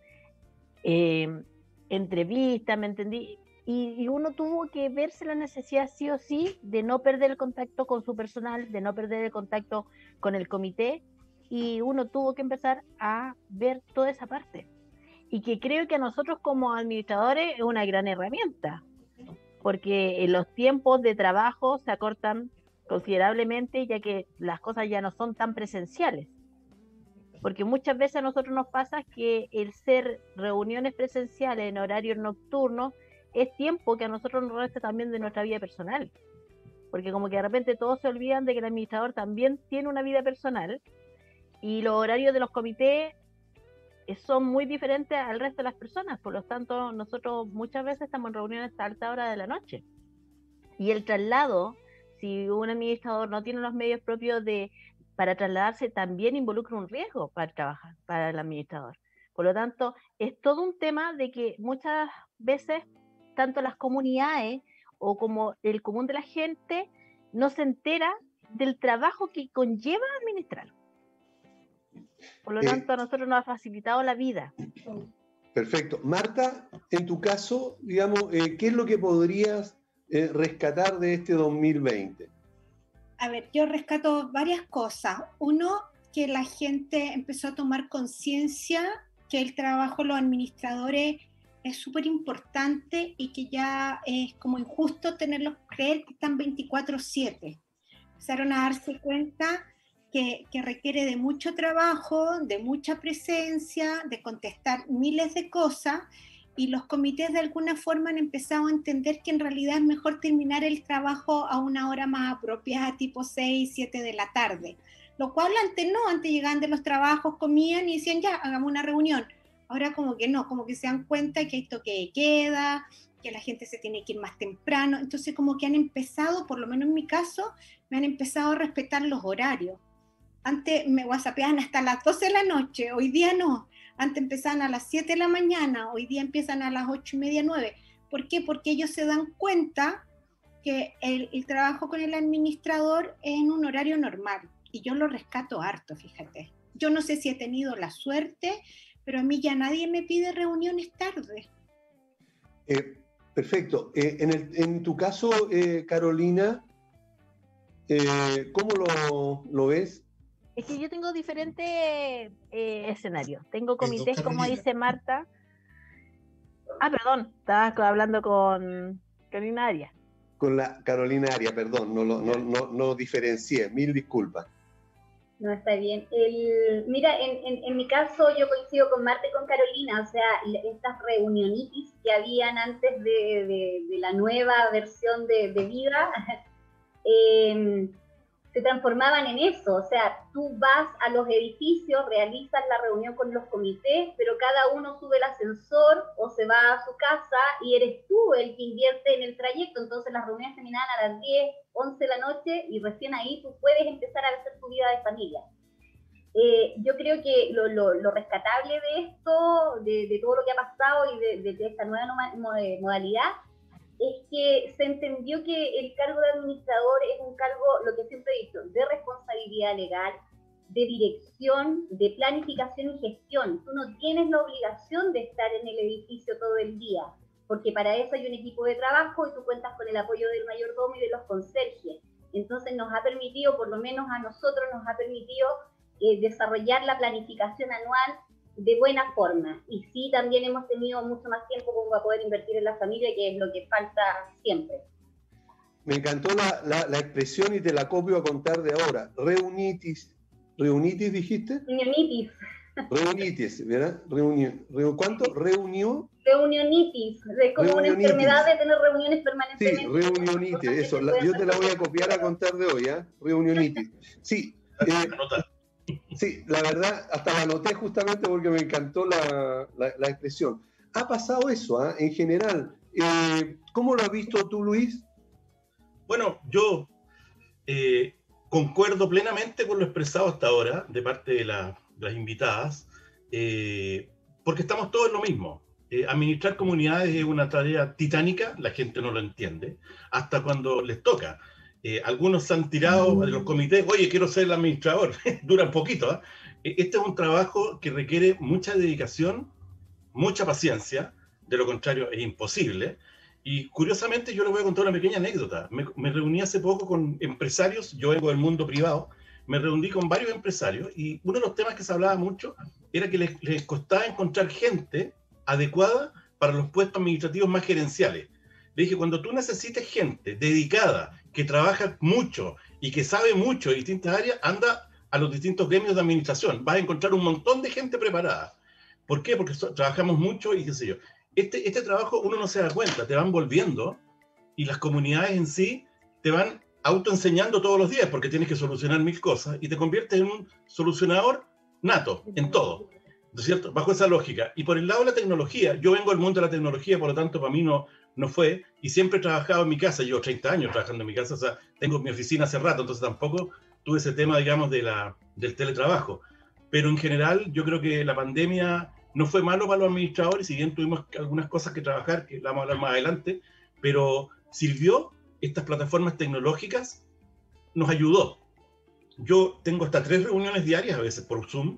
Speaker 4: entrevistas, ¿me entendí? Y uno tuvo que verse la necesidad sí o sí de no perder el contacto con su personal, de no perder el contacto con el comité y uno tuvo que empezar a ver toda esa parte. Y que creo que a nosotros como administradores es una gran herramienta, porque los tiempos de trabajo se acortan considerablemente, ya que las cosas ya no son tan presenciales. Porque muchas veces a nosotros nos pasa que el ser reuniones presenciales en horarios nocturnos es tiempo que a nosotros nos resta también de nuestra vida personal. Porque como que de repente todos se olvidan de que el administrador también tiene una vida personal y los horarios de los comités son muy diferentes al resto de las personas. Por lo tanto, nosotros muchas veces estamos en reuniones a alta hora de la noche. Y el traslado, si un administrador no tiene los medios propios para trasladarse, también involucra un riesgo para trabajar, para el administrador. Por lo tanto, es todo un tema de que muchas veces, tanto las comunidades o como el común de la gente, no se entera del trabajo que conlleva administrar. Por lo tanto, a nosotros nos ha facilitado la vida.
Speaker 1: Perfecto. Marta, en tu caso, digamos, ¿qué es lo que podrías rescatar de este 2020?
Speaker 6: A ver, yo rescato varias cosas. Uno, que la gente empezó a tomar conciencia que el trabajo de los administradores es súper importante y que ya es como injusto creer que están 24/7. Empezaron a darse cuenta que requiere de mucho trabajo, de mucha presencia, de contestar miles de cosas, y los comités de alguna forma han empezado a entender que en realidad es mejor terminar el trabajo a una hora más apropiada, tipo 6, 7 de la tarde. Lo cual antes no, antes llegaban de los trabajos, comían y decían ya, hagamos una reunión. Ahora como que no, como que se dan cuenta que hay toque de queda, que la gente se tiene que ir más temprano. Entonces como que han empezado, por lo menos en mi caso, me han empezado a respetar los horarios. Antes me whatsappeaban hasta las 12 de la noche, hoy día no. Antes empezaban a las 7 de la mañana, hoy día empiezan a las 8:30, 9. ¿Por qué? Porque ellos se dan cuenta que el trabajo con el administrador es en un horario normal. Y yo lo rescato harto, fíjate. Yo no sé si he tenido la suerte, pero a mí ya nadie me pide reuniones tarde.
Speaker 1: Perfecto. En tu caso, Carolina, ¿cómo lo ves?
Speaker 4: Es que yo tengo diferentes escenarios. Tengo comités, como dice Marta. Perdón, estaba hablando con Carolina Arias.
Speaker 1: Con la Carolina Arias, perdón, no diferencié, mil disculpas.
Speaker 3: No, está bien. Mira, en mi caso yo coincido con Marta y con Carolina, o sea, estas reunionitis que habían antes de la nueva versión de vida, se transformaban en eso, o sea, tú vas a los edificios, realizas la reunión con los comités, pero cada uno sube el ascensor o se va a su casa y eres tú el que invierte en el trayecto. Entonces las reuniones terminaban a las 10, 11 de la noche y recién ahí tú puedes empezar a hacer tu vida de familia. Yo creo que lo rescatable de esto, de todo lo que ha pasado y de esta nueva modalidad, es que se entendió que el cargo de administrador es un cargo, lo que siempre he dicho, de responsabilidad legal, de dirección, de planificación y gestión. Tú no tienes la obligación de estar en el edificio todo el día, porque para eso hay un equipo de trabajo y tú cuentas con el apoyo del mayordomo y de los conserjes. Entonces nos ha permitido, por lo menos a nosotros nos ha permitido desarrollar la planificación anual de buena forma. Y sí, también hemos tenido mucho más tiempo como para poder invertir en la familia, que es lo que falta siempre.
Speaker 1: Me encantó la expresión y te la copio a contar de ahora. Reunitis. ¿Reunitis dijiste?
Speaker 3: Reunionitis.
Speaker 1: Reunitis, ¿verdad? ¿Cuánto? ¿Reunión?
Speaker 3: Reunionitis. Es como una enfermedad de tener reuniones permanentemente.
Speaker 1: Sí, reunionitis, eso. Yo te la voy a copiar a contar de hoy, ¿eh? Reunionitis. Sí. Sí, la verdad, hasta la anoté justamente porque me encantó la expresión. Ha pasado eso, ¿eh? En general. ¿Cómo lo has visto tú, Luis?
Speaker 7: Bueno, yo concuerdo plenamente con lo expresado hasta ahora de parte de las invitadas, porque estamos todos en lo mismo. Administrar comunidades es una tarea titánica, la gente no lo entiende, hasta cuando les toca. Algunos se han tirado de los comités, oye, quiero ser el administrador, dura un poquito. Este es un trabajo que requiere mucha dedicación, mucha paciencia, de lo contrario es imposible. Y curiosamente yo les voy a contar una pequeña anécdota. Me reuní hace poco con empresarios, yo vengo del mundo privado, me reuní con varios empresarios y uno de los temas que se hablaba mucho era que les costaba encontrar gente adecuada para los puestos administrativos más gerenciales. Le dije, cuando tú necesites gente dedicada, que trabaja mucho y que sabe mucho de distintas áreas, anda a los distintos gremios de administración. Vas a encontrar un montón de gente preparada. ¿Por qué? Porque trabajamos mucho y qué sé yo. Este trabajo uno no se da cuenta, te van volviendo y las comunidades en sí te van autoenseñando todos los días porque tienes que solucionar 1000 cosas y te conviertes en un solucionador nato en todo, ¿no es cierto? Bajo esa lógica. Y por el lado de la tecnología, yo vengo del mundo de la tecnología, por lo tanto para mí no fue, y siempre he trabajado en mi casa, llevo 30 años trabajando en mi casa, o sea, tengo mi oficina hace rato, entonces tampoco tuve ese tema, digamos, del teletrabajo. Pero en general yo creo que la pandemia no fue malo para los administradores, si bien tuvimos algunas cosas que trabajar, que la vamos a hablar más adelante, pero sirvió, estas plataformas tecnológicas nos ayudó. Yo tengo hasta 3 reuniones diarias a veces por Zoom.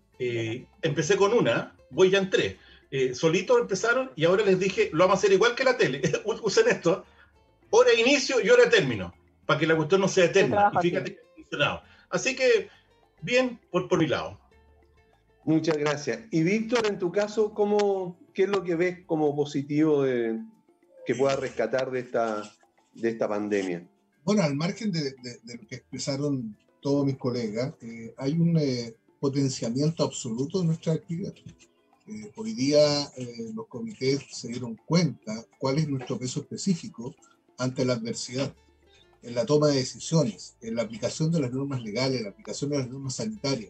Speaker 7: Empecé con una, voy ya en 3. Solitos empezaron y ahora les dije, lo vamos a hacer igual que la tele. Usen esto, hora de inicio y hora de término, para que la cuestión no sea eterna. Y fíjate que ha funcionado. Así que, bien por mi lado.
Speaker 1: Muchas gracias. Y Víctor, en tu caso, ¿qué es lo que ves como positivo que puedas rescatar de esta pandemia?
Speaker 5: Bueno, al margen de lo que expresaron todos mis colegas, hay un potenciamiento absoluto de nuestra actividad. Hoy día los comités se dieron cuenta cuál es nuestro peso específico ante la adversidad, en la toma de decisiones, en la aplicación de las normas legales, en la aplicación de las normas sanitarias.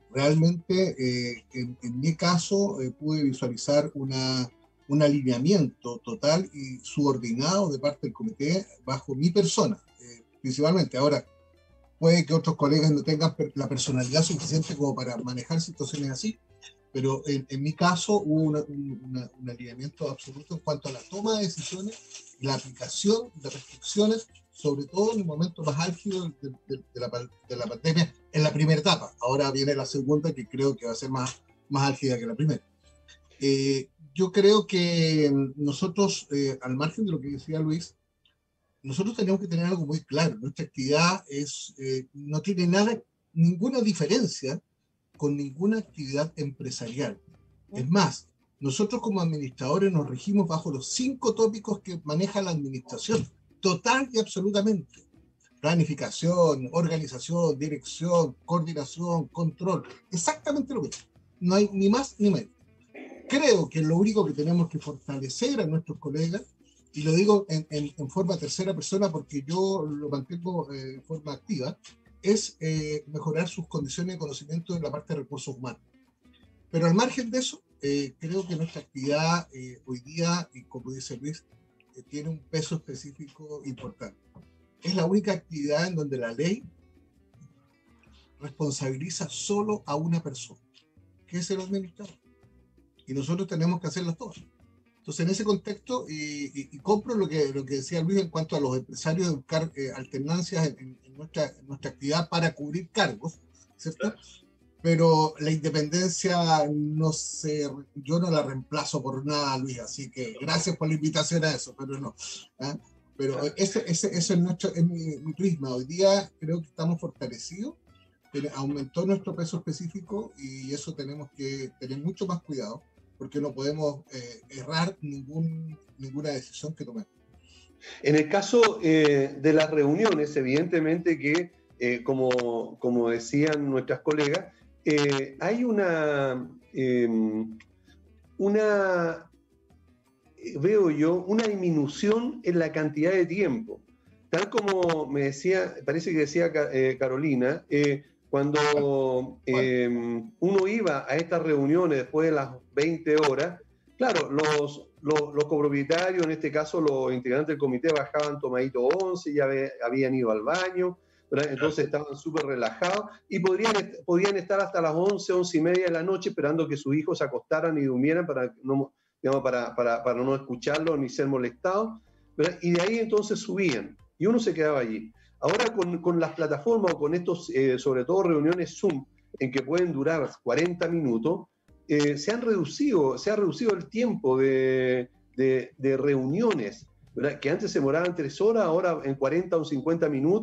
Speaker 5: Realmente, en mi caso, pude visualizar un alineamiento total y subordinado de parte del comité bajo mi persona, principalmente. Ahora, puede que otros colegas no tengan la personalidad suficiente como para manejar situaciones así, pero en mi caso hubo un alineamiento absoluto en cuanto a la toma de decisiones y la aplicación de restricciones, sobre todo en el momento más álgido de la pandemia, en la primera etapa. Ahora viene la segunda, que creo que va a ser más álgida que la primera. Yo creo que nosotros, al margen de lo que decía Luis, nosotros tenemos que tener algo muy claro. Nuestra actividad no tiene ninguna diferencia con ninguna actividad empresarial. Es más, nosotros como administradores nos regimos bajo los 5 tópicos que maneja la administración, total y absolutamente. Planificación, organización, dirección, coordinación, control, exactamente lo mismo. No hay ni más ni menos. Creo que lo único que tenemos que fortalecer a nuestros colegas, y lo digo en forma tercera persona porque yo lo mantengo en forma activa, es mejorar sus condiciones de conocimiento en la parte de recursos humanos. Pero al margen de eso, creo que nuestra actividad hoy día, y como dice Luis, tiene un peso específico importante. Es la única actividad en donde la ley responsabiliza solo a una persona, que es el administrador. Y nosotros tenemos que hacerlas todas. Entonces, en ese contexto, y compro lo que decía Luis en cuanto a los empresarios de buscar alternancias en nuestra actividad para cubrir cargos, ¿cierto? Pero la independencia yo no la reemplazo por nada, Luis, así que gracias por la invitación a eso, pero no. ¿eh? Pero ese es mi prisma. Hoy día creo que estamos fortalecidos, aumentó nuestro peso específico y eso tenemos que tener mucho más cuidado, porque no podemos errar ninguna decisión que tomemos.
Speaker 1: En el caso de las reuniones, evidentemente que, como decían nuestras colegas, hay veo yo, una disminución en la cantidad de tiempo. Tal como me decía, parece que decía Carolina, cuando uno iba a estas reuniones después de las 20 horas, claro, los copropietarios, en este caso los integrantes del comité, bajaban tomadito 11, ya habían ido al baño, ¿verdad? Entonces estaban súper relajados y podían estar hasta las 11, 11 y media de la noche esperando que sus hijos se acostaran y durmieran para no escucharlos ni ser molestados, ¿verdad? Y de ahí entonces subían y uno se quedaba allí. Ahora con las plataformas o con estos, sobre todo reuniones Zoom, en que pueden durar 40 minutos, se ha reducido el tiempo de reuniones, ¿verdad? Que antes se demoraban 3 horas, ahora en 40 o 50 minutos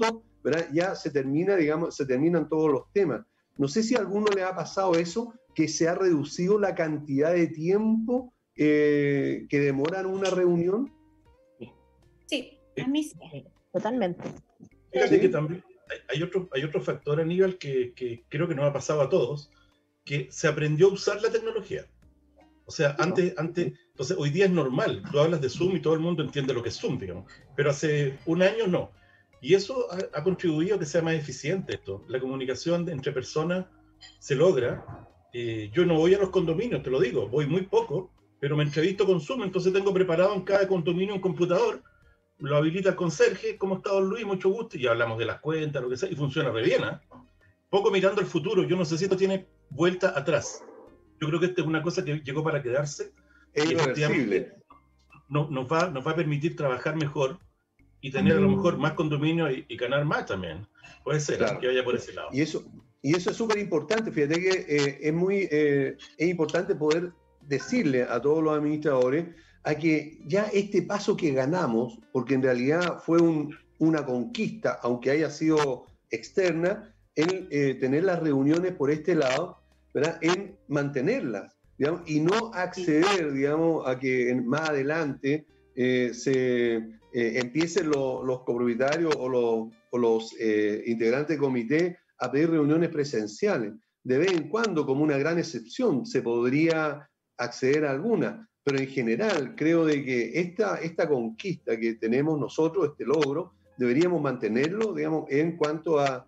Speaker 1: ¿verdad? Ya se termina, digamos, se terminan todos los temas. No sé si a alguno le ha pasado eso, que se ha reducido la cantidad de tiempo que demoran una reunión.
Speaker 6: Sí, a mí sí.
Speaker 4: Totalmente.
Speaker 7: Fíjate
Speaker 1: ¿Sí?
Speaker 7: que también hay otro factor, Aníbal, que creo que nos ha pasado a todos, que se aprendió a usar la tecnología. O sea, antes, entonces hoy día es normal, tú hablas de Zoom y todo el mundo entiende lo que es Zoom, digamos, pero hace un año no. Y eso ha contribuido a que sea más eficiente esto. La comunicación entre personas se logra. Yo no voy a los condominios, te lo digo, voy muy poco, pero me entrevisto con Zoom, entonces tengo preparado en cada condominio un computador, lo habilita el conserje, ¿cómo está don Luis? Mucho gusto, y hablamos de las cuentas, lo que sea, y funciona re bien, ¿eh? Poco mirando el futuro, yo no sé si esto tiene vuelta atrás. Yo creo que esta es una cosa que llegó para quedarse.
Speaker 1: Es
Speaker 7: Y efectivamente
Speaker 1: irreversible.
Speaker 7: nos va a permitir trabajar mejor y tener a lo mejor más condominios y ganar más también. Puede ser,
Speaker 1: Claro.
Speaker 7: que vaya por ese lado.
Speaker 1: Y eso es súper importante. Fíjate que es importante poder decirle a todos los administradores a que ya este paso que ganamos, porque en realidad fue una conquista, aunque haya sido externa, en tener las reuniones por este lado, ¿verdad? En mantenerlas, digamos, y no acceder, digamos, a que más adelante empiecen los copropietarios o los integrantes del comité a pedir reuniones presenciales. De vez en cuando, como una gran excepción, se podría acceder a alguna, pero en general creo de que esta conquista que tenemos nosotros, este logro, deberíamos mantenerlo, digamos, en cuanto a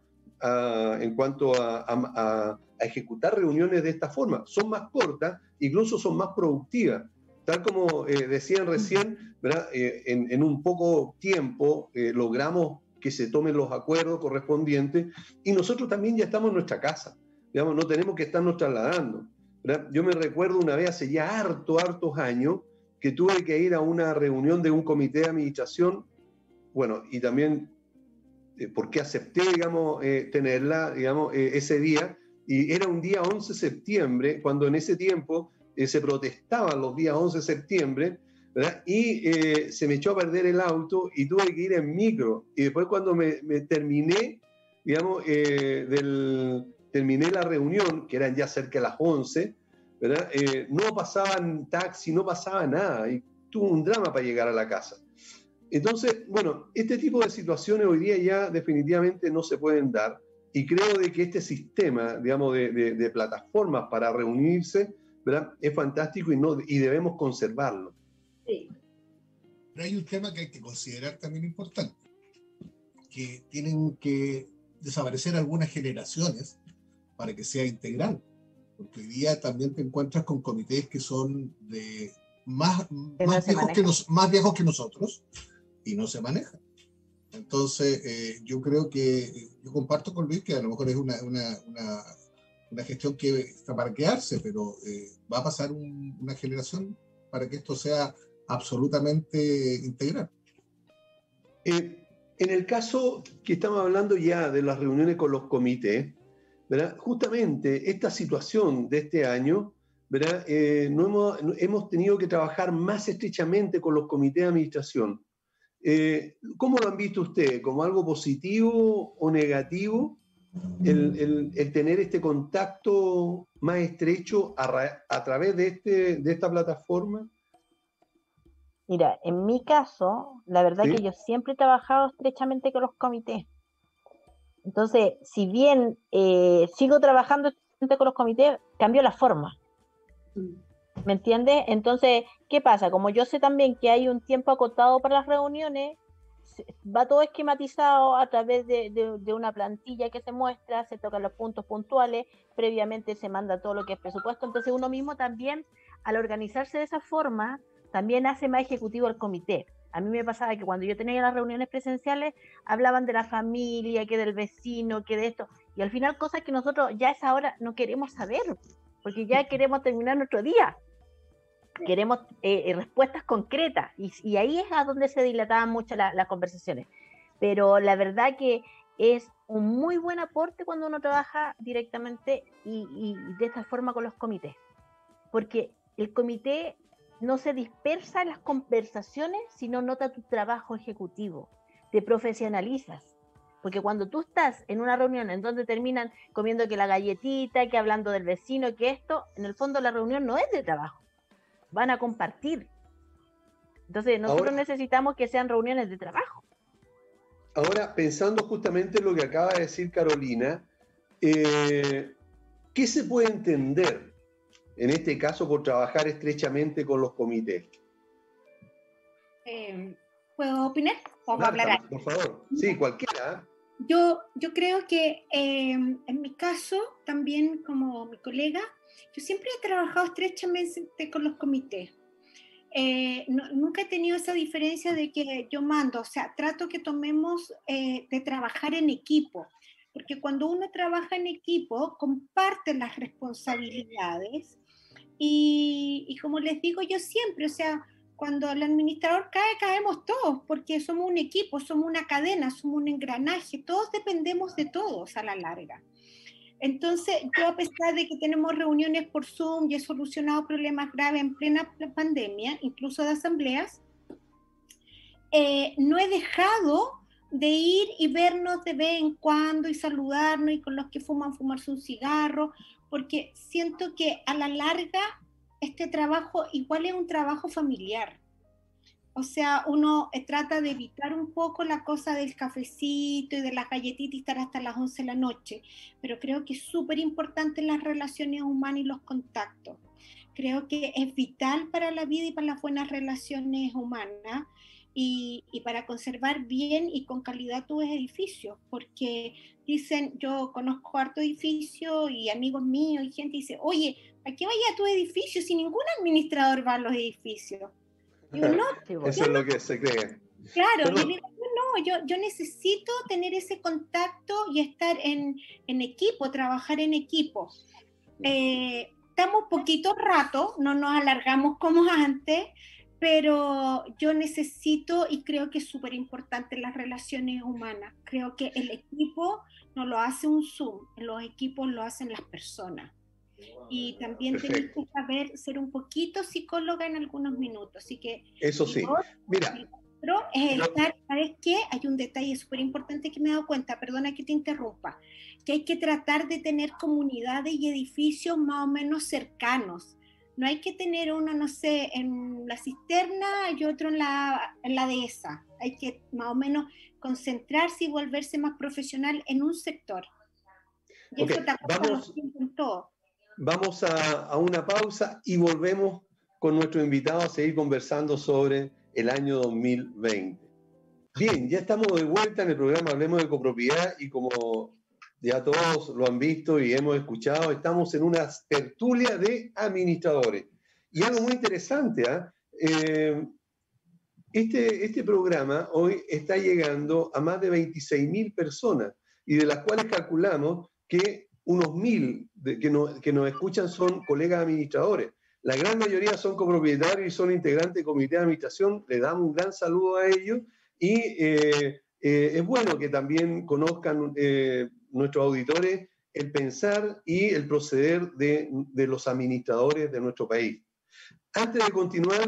Speaker 1: ejecutar reuniones de esta forma. Son más cortas, incluso son más productivas. Tal como decían recién, ¿verdad? En un poco tiempo logramos que se tomen los acuerdos correspondientes y nosotros también ya estamos en nuestra casa. Digamos, no tenemos que estarnos trasladando, ¿verdad? Yo me recuerdo una vez hace ya hartos años que tuve que ir a una reunión de un comité de administración, bueno, y también porque acepté, digamos, tenerla, digamos, ese día, y era un día 11 de septiembre, cuando en ese tiempo se protestaban los días 11 de septiembre, ¿verdad? Y se me echó a perder el auto y tuve que ir en micro, y después cuando me terminé, digamos, terminé la reunión, que eran ya cerca de las 11, ¿verdad? No pasaban taxi, no pasaba nada, y tuve un drama para llegar a la casa. Entonces, bueno, este tipo de situaciones hoy día ya definitivamente no se pueden dar y creo de que este sistema, digamos, de plataformas para reunirse, ¿verdad? Es fantástico y debemos conservarlo.
Speaker 3: Sí.
Speaker 5: Pero hay un tema que hay que considerar también importante, que tienen que desaparecer algunas generaciones para que sea integral, porque hoy día también te encuentras con comités que son de más viejos que nosotros, y no se maneja. Entonces, yo creo que, yo comparto con Luis que a lo mejor es una gestión que está para quedarse, pero va a pasar una generación para que esto sea absolutamente integral.
Speaker 1: En el caso que estamos hablando ya de las reuniones con los comités, ¿verdad? Justamente esta situación de este año, ¿verdad? Hemos tenido que trabajar más estrechamente con los comités de administración. ¿Cómo lo han visto ustedes? ¿Como algo positivo o negativo el tener este contacto más estrecho a través de esta plataforma?
Speaker 4: Mira, en mi caso, la verdad que yo siempre he trabajado estrechamente con los comités. Entonces, si bien sigo trabajando estrechamente con los comités, cambio la forma. ¿Me entiendes? Entonces, ¿qué pasa? Como yo sé también que hay un tiempo acotado para las reuniones, va todo esquematizado a través de una plantilla que se muestra, se tocan los puntos puntuales, previamente se manda todo lo que es presupuesto, entonces uno mismo también, al organizarse de esa forma, también hace más ejecutivo el comité. A mí me pasaba que cuando yo tenía las reuniones presenciales, hablaban de la familia, que del vecino, que de esto, y al final cosas que nosotros ya a esa hora no queremos saber, porque ya queremos terminar nuestro día. Queremos respuestas concretas y ahí es a donde se dilataban mucho las conversaciones, pero la verdad que es un muy buen aporte cuando uno trabaja directamente y de esta forma con los comités, porque el comité no se dispersa en las conversaciones, sino nota tu trabajo ejecutivo, te profesionalizas, Porque cuando tú estás en una reunión en donde terminan comiendo que la galletita, que hablando del vecino, que esto, en el fondo la reunión no es de trabajo, van a compartir. Entonces nosotros necesitamos que sean reuniones de trabajo.
Speaker 1: Ahora, pensando justamente en lo que acaba de decir Carolina, ¿qué se puede entender en este caso por trabajar estrechamente con los comités?
Speaker 6: ¿Puedo opinar? ¿Puedo hablar ahí?
Speaker 1: Por favor. Sí, cualquiera.
Speaker 6: Yo creo que en mi caso, también como mi colega, yo siempre he trabajado estrechamente con los comités. Nunca he tenido esa diferencia de que yo mando, o sea, trato que tomemos de trabajar en equipo, porque cuando uno trabaja en equipo, comparte las responsabilidades y como les digo yo siempre, o sea, cuando el administrador cae, caemos todos, porque somos un equipo, somos una cadena, somos un engranaje, todos dependemos de todos a la larga. Entonces, yo a pesar de que tenemos reuniones por Zoom y he solucionado problemas graves en plena pandemia, incluso de asambleas, no he dejado de ir y vernos de vez en cuando y saludarnos y con los que fuman, fumarse un cigarro, porque siento que a la larga este trabajo igual es un trabajo familiar. O sea, uno trata de evitar un poco la cosa del cafecito y de las galletitas y estar hasta las 11 de la noche, pero creo que es súper importante las relaciones humanas y los contactos. Creo que es vital para la vida y para las buenas relaciones humanas y para conservar bien y con calidad tus edificios, porque dicen, yo conozco harto edificio y amigos míos y gente dice, oye, ¿a qué vaya a tu edificio si ningún administrador va a los edificios? Digo, no,
Speaker 1: eso es lo que se cree.
Speaker 6: Claro, yo digo, no, yo necesito tener ese contacto y estar en equipo, trabajar en equipo. Estamos poquito rato, no nos alargamos como antes, pero yo necesito y creo que es súper importante las relaciones humanas. Creo que el equipo no lo hace un Zoom, los equipos lo hacen las personas. Y también tenés que saber ser un poquito psicóloga en algunos minutos, así que
Speaker 1: eso sí, mira,
Speaker 6: pero es estar, ¿sabes qué? Hay un detalle súper importante que me he dado cuenta, perdona que te interrumpa, que hay que tratar de tener comunidades y edificios más o menos cercanos. No hay que tener uno, no sé, en la cisterna y otro en la dehesa. Hay que más o menos concentrarse y volverse más profesional en un sector. Y eso te aporta los tiempos en todo.
Speaker 1: Vamos a una pausa y volvemos con nuestro invitado a seguir conversando sobre el año 2020. Bien, ya estamos de vuelta en el programa Hablemos de Copropiedad y como ya todos lo han visto y hemos escuchado, estamos en una tertulia de administradores. Y algo muy interesante, este programa hoy está llegando a más de 26.000 personas y de las cuales calculamos que unos 1.000 que nos escuchan son colegas administradores. La gran mayoría son copropietarios y son integrantes del comité de administración. Le damos un gran saludo a ellos y es bueno que también conozcan nuestros auditores el pensar y el proceder de los administradores de nuestro país. Antes de continuar,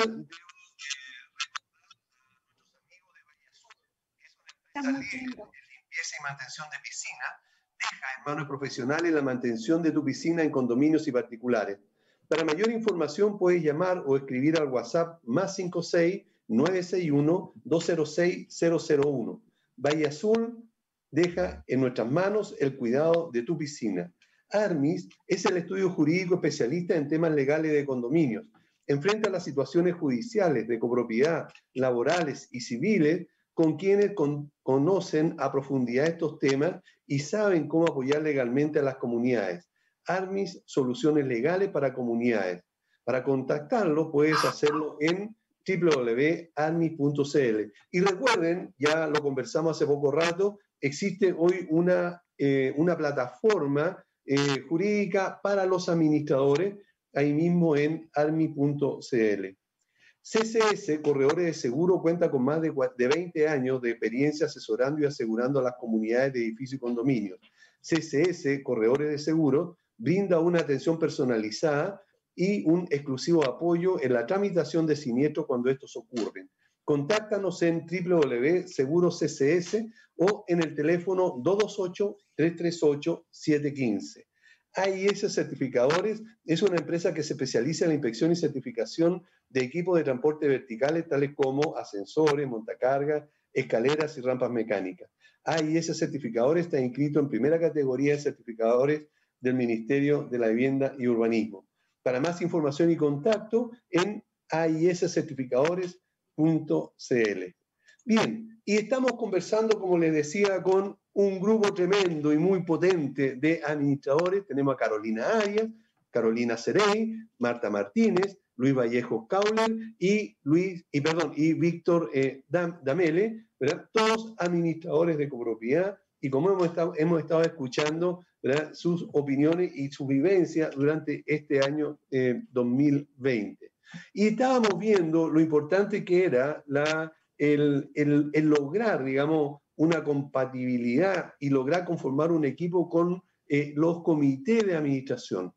Speaker 1: limpieza y mantención de piscina. Deja en manos profesionales la mantención de tu piscina en condominios y particulares. Para mayor información puedes llamar o escribir al WhatsApp +56 961 206 001. Valle Azul deja en nuestras manos el cuidado de tu piscina. Armis es el estudio jurídico especialista en temas legales de condominios. Enfrenta las situaciones judiciales de copropiedad, laborales y civiles con quienes conocen a profundidad estos temas y saben cómo apoyar legalmente a las comunidades. Armis, soluciones legales para comunidades. Para contactarlo puedes hacerlo en www.armis.cl. Y recuerden, ya lo conversamos hace poco rato, existe hoy una plataforma jurídica para los administradores, ahí mismo en armis.cl. CCS, Corredores de Seguro, cuenta con más de 20 años de experiencia asesorando y asegurando a las comunidades de edificios y condominios. CCS, Corredores de Seguro, brinda una atención personalizada y un exclusivo apoyo en la tramitación de siniestros cuando estos ocurren. Contáctanos en www.segurosccs o en el teléfono 228-338-715. AIS Certificadores es una empresa que se especializa en la inspección y certificación de equipos de transporte verticales, tales como ascensores, montacargas, escaleras y rampas mecánicas. AIS Certificadores está inscrito en primera categoría de certificadores del Ministerio de la Vivienda y Urbanismo. Para más información y contacto en aiscertificadores.cl. Bien, y estamos conversando, como les decía, con un grupo tremendo y muy potente de administradores. Tenemos a Carolina Arias, Carolina Cerey, Marta Martínez, Luis Vallejo Cauler y Víctor Damele, ¿verdad? Todos administradores de copropiedad, y como hemos estado escuchando, ¿verdad?, sus opiniones y su vivencia durante este año 2020. Y estábamos viendo lo importante que era el lograr, digamos, una compatibilidad y lograr conformar un equipo con los comités de administración.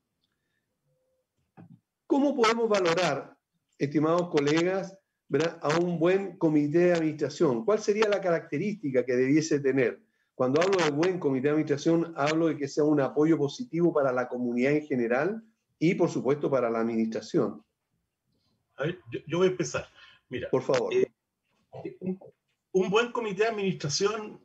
Speaker 1: ¿Cómo podemos valorar, estimados colegas, ¿verdad?, a un buen comité de administración? ¿Cuál sería la característica que debiese tener? Cuando hablo de buen comité de administración, hablo de que sea un apoyo positivo para la comunidad en general y, por supuesto, para la administración.
Speaker 7: A ver, yo voy a empezar. Mira,
Speaker 1: por favor.
Speaker 7: Un buen comité de administración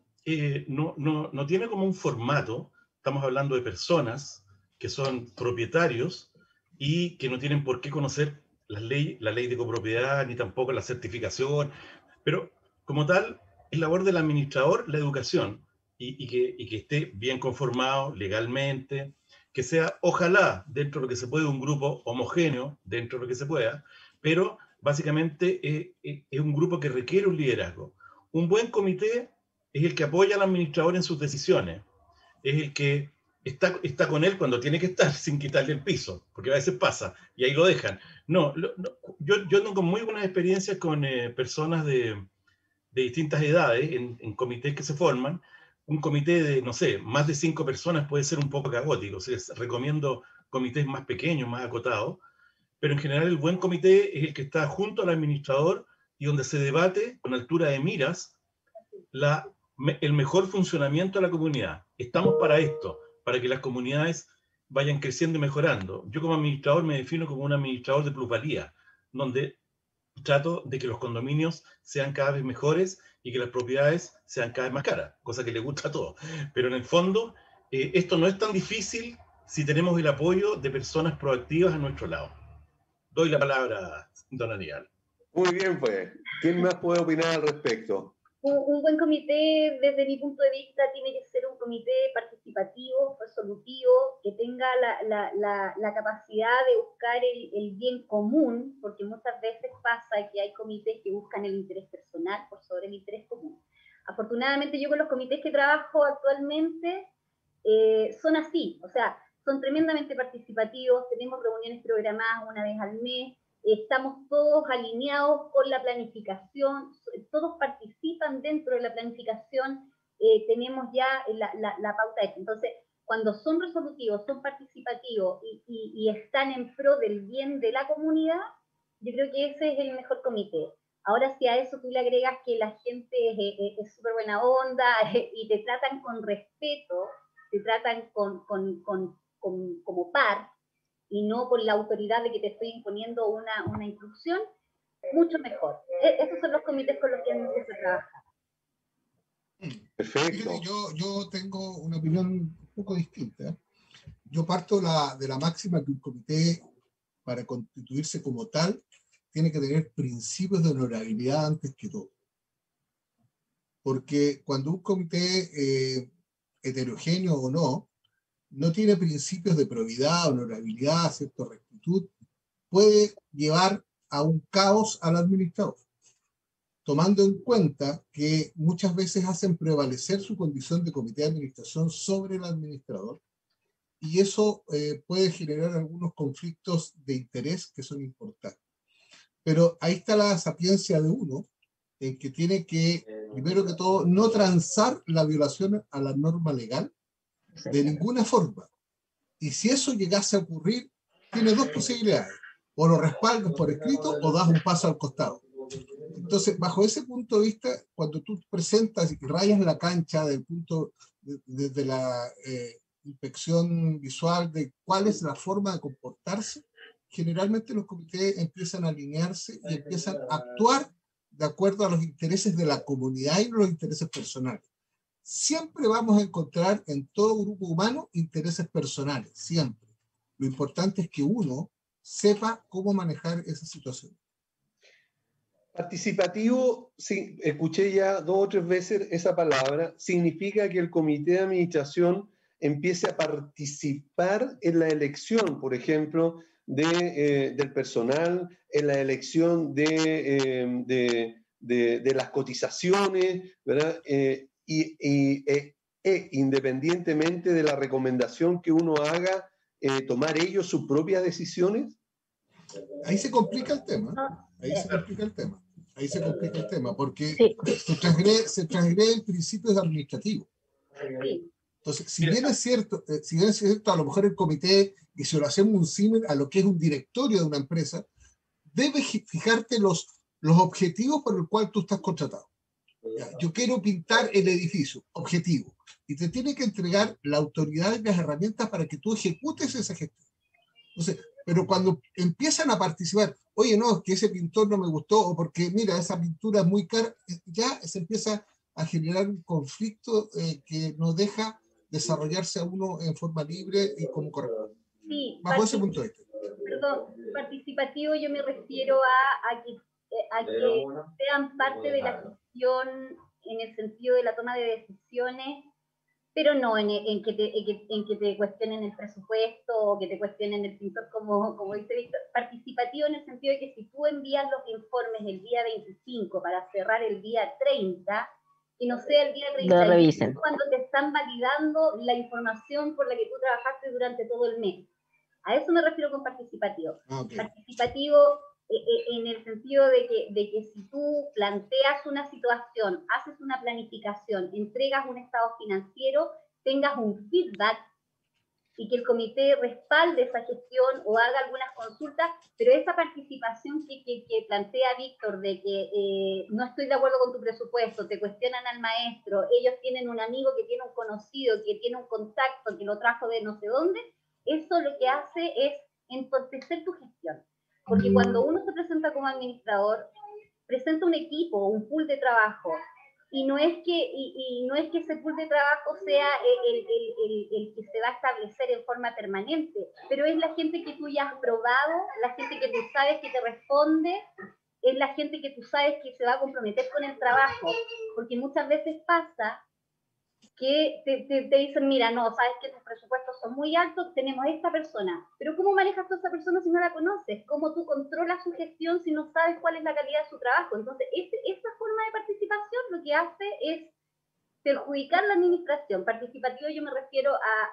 Speaker 7: no tiene como un formato. Estamos hablando de personas que son propietarios y que no tienen por qué conocer la ley de copropiedad, ni tampoco la certificación, pero como tal, es labor del administrador la educación y que esté bien conformado legalmente, que sea, ojalá, dentro de lo que se puede, un grupo homogéneo, dentro de lo que se pueda, pero básicamente es un grupo que requiere un liderazgo. Un buen comité es el que apoya al administrador en sus decisiones, es el que está con él cuando tiene que estar, sin quitarle el piso, porque a veces pasa, y ahí lo dejan. Yo tengo muy buenas experiencias con personas de distintas edades, en comités que se forman. Un comité de, no sé, más de 5 personas puede ser un poco caótico, o sea, recomiendo comités más pequeños, más acotados, pero en general el buen comité es el que está junto al administrador y donde se debate con altura de miras el mejor funcionamiento de la comunidad. Estamos para esto, para que las comunidades vayan creciendo y mejorando. Yo como administrador me defino como un administrador de plusvalía, donde trato de que los condominios sean cada vez mejores y que las propiedades sean cada vez más caras, cosa que le gusta a todos. Pero en el fondo, esto no es tan difícil si tenemos el apoyo de personas proactivas a nuestro lado. Doy la palabra, don Aníbal.
Speaker 1: Muy bien, pues. ¿Quién más puede opinar al respecto?
Speaker 3: Un buen comité, desde mi punto de vista, tiene que ser un comité participativo, resolutivo, que tenga la capacidad de buscar el bien común, porque muchas veces pasa que hay comités que buscan el interés personal por sobre el interés común. Afortunadamente, yo con los comités que trabajo actualmente son así, o sea, son tremendamente participativos, tenemos reuniones programadas una vez al mes, estamos todos alineados con la planificación, todos participan dentro de la planificación, tenemos ya la pauta hecha. Entonces, cuando son resolutivos, son participativos y están en pro del bien de la comunidad, yo creo que ese es el mejor comité. Ahora, si a eso tú le agregas que la gente es súper buena onda y te tratan con respeto, te tratan como par, y no con la autoridad de que te estoy imponiendo una instrucción, mucho mejor. Esos son los comités con los que se trabaja.
Speaker 1: Perfecto.
Speaker 5: Yo tengo una opinión un poco distinta. Yo parto de la máxima que un comité, para constituirse como tal, tiene que tener principios de honorabilidad antes que todo. Porque cuando un comité, heterogéneo o no tiene principios de probidad, honorabilidad, ¿cierto?, rectitud, puede llevar a un caos al administrador, tomando en cuenta que muchas veces hacen prevalecer su condición de comité de administración sobre el administrador, y eso puede generar algunos conflictos de interés que son importantes. Pero ahí está la sapiencia de uno, en que tiene que, primero que todo, no transar la violación a la norma legal de ninguna forma. Y si eso llegase a ocurrir, tiene dos posibilidades: o lo respaldas por escrito o das un paso al costado. Entonces, bajo ese punto de vista, cuando tú presentas y rayas la cancha desde la inspección visual de cuál es la forma de comportarse, generalmente los comités empiezan a alinearse y empiezan a actuar de acuerdo a los intereses de la comunidad y no los intereses personales. Siempre vamos a encontrar en todo grupo humano intereses personales, siempre. Lo importante es que uno sepa cómo manejar esa situación.
Speaker 1: Participativo, sí, escuché ya 2 o 3 veces esa palabra, significa que el comité de administración empiece a participar en la elección, por ejemplo, del personal, en la elección de las cotizaciones, ¿verdad? Independientemente de la recomendación que uno haga, tomar ellos sus propias decisiones.
Speaker 5: Ahí se complica el tema. Ahí se complica el tema, porque se transgreden principios administrativos. Entonces, si bien es cierto, a lo mejor el comité, y si lo hacemos un símil a lo que es un directorio de una empresa, debes fijarte los objetivos por el cual tú estás contratado. Yo quiero pintar el edificio, objetivo, y te tiene que entregar la autoridad y las herramientas para que tú ejecutes esa gestión. Entonces, pero cuando empiezan a participar, oye, no, que ese pintor no me gustó, o porque, mira, esa pintura es muy cara, ya se empieza a generar un conflicto que no deja desarrollarse a uno en forma libre y como corresponde.
Speaker 3: Sí,
Speaker 5: bajo ese punto de vista.
Speaker 3: Perdón, participativo yo me refiero a que sean parte de la gestión en el sentido de la toma de decisiones, pero no en que te cuestionen el presupuesto o que te cuestionen el pintor, como dice Víctor. Participativo en el sentido de que si tú envías los informes el día 25 para cerrar el día 30, y no sea el día 30 cuando te están validando la información por la que tú trabajaste durante todo el mes. A eso me refiero con participativo. Okay. Participativo en el sentido de que si tú planteas una situación, haces una planificación, entregas un estado financiero, tengas un feedback y que el comité respalde esa gestión o haga algunas consultas, pero esa participación que plantea Víctor de que no estoy de acuerdo con tu presupuesto, te cuestionan al maestro, ellos tienen un amigo que tiene un conocido, que tiene un contacto, que lo trajo de no sé dónde, eso lo que hace es entorpecer tu gestión. Porque cuando uno se presenta como administrador, presenta un equipo, un pool de trabajo, y no es que ese pool de trabajo sea el que se va a establecer en forma permanente, pero es la gente que tú ya has probado, la gente que tú sabes que te responde, es la gente que tú sabes que se va a comprometer con el trabajo, porque muchas veces pasa que te dicen, mira, no, sabes que tus presupuestos son muy altos, tenemos esta persona, pero ¿cómo manejas tú a esa persona si no la conoces? ¿Cómo tú controlas su gestión si no sabes cuál es la calidad de su trabajo? Entonces, esa forma de participación lo que hace es perjudicar la administración. Participativo yo me refiero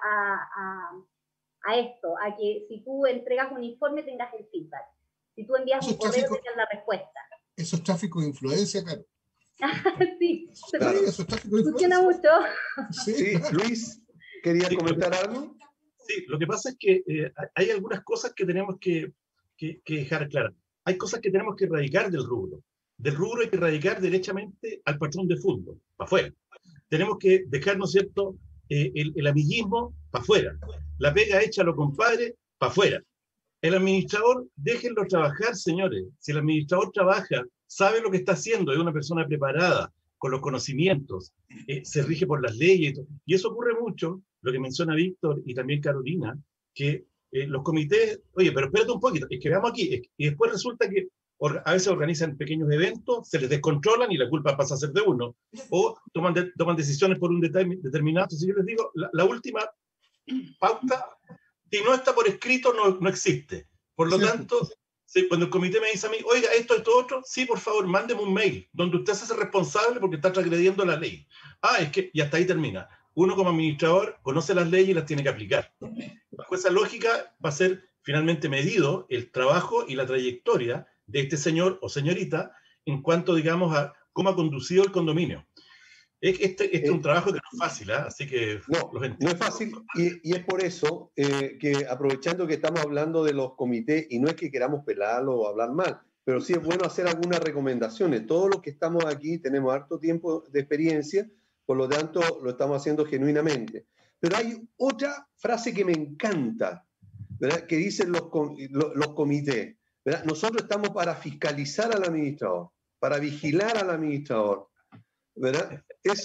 Speaker 3: a esto, a que si tú entregas un informe tengas el feedback, si tú envías un correo tengas la respuesta.
Speaker 5: Eso es tráfico de influencia, Caro.
Speaker 3: Sí,
Speaker 1: claro.
Speaker 3: Funciona mucho.
Speaker 1: Sí, Luis, ¿querías comentar algo?
Speaker 7: Sí, lo que pasa es que hay algunas cosas que tenemos que dejar claras. Hay cosas que tenemos que erradicar del rubro. Del rubro hay que erradicar derechamente al patrón de fútbol, para afuera. Tenemos que dejar, ¿no es cierto?, el amiguismo para afuera. La pega hecha a los compadres, para afuera. El administrador, déjenlo trabajar, señores. Si el administrador trabaja, sabe lo que está haciendo, es una persona preparada, con los conocimientos, se rige por las leyes, y eso ocurre mucho, lo que menciona Víctor y también Carolina, que los comités, oye, pero espérate un poquito, es que veamos aquí, y después resulta que a veces organizan pequeños eventos, se les descontrolan y la culpa pasa a ser de uno, o toman decisiones por un determinado. Si yo les digo, la última pauta, si no está por escrito, no existe. Por lo tanto, cuando el comité me dice a mí, oiga, esto, otro, sí, por favor, mándeme un mail donde usted se hace responsable porque está transgrediendo la ley. Es que, y hasta ahí termina. Uno como administrador conoce las leyes y las tiene que aplicar. Bajo esa lógica va a ser finalmente medido el trabajo y la trayectoria de este señor o señorita en cuanto, digamos, a cómo ha conducido el condominio. Este es un trabajo que no es fácil, así que
Speaker 1: no es fácil, y es por eso que aprovechando que estamos hablando de los comités, y no es que queramos pelarlo o hablar mal, pero sí es bueno hacer algunas recomendaciones. Todos los que estamos aquí tenemos harto tiempo de experiencia, por lo tanto lo estamos haciendo genuinamente. Pero hay otra frase que me encanta, ¿verdad? Que dicen los comités, ¿verdad? Nosotros estamos para fiscalizar al administrador, para vigilar al administrador, ¿verdad? Eso,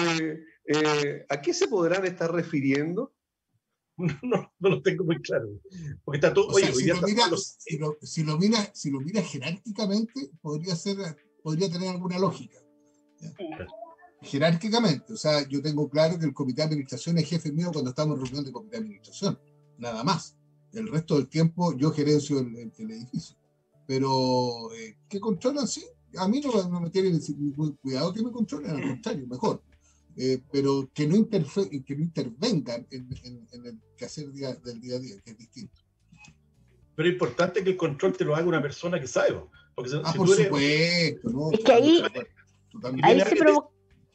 Speaker 1: ¿a qué se podrán estar refiriendo?
Speaker 7: No lo tengo muy claro. Porque está todo.
Speaker 5: O sea, si lo miras jerárquicamente, podría tener alguna lógica. ¿Ya? Jerárquicamente, o sea, yo tengo claro que el comité de administración es jefe mío cuando estamos en reunión de comité de administración, nada más. El resto del tiempo yo gerencio el edificio. Pero, ¿qué controlan? Sí, a mí no me tienen ningún cuidado que me controlen, al contrario, mejor. Pero que no intervengan en el quehacer del día a día, que es distinto.
Speaker 7: Pero es importante que el control te lo haga una persona que sabe. Porque si
Speaker 5: por supuesto, ¿no?
Speaker 4: Es que ahí se provoca.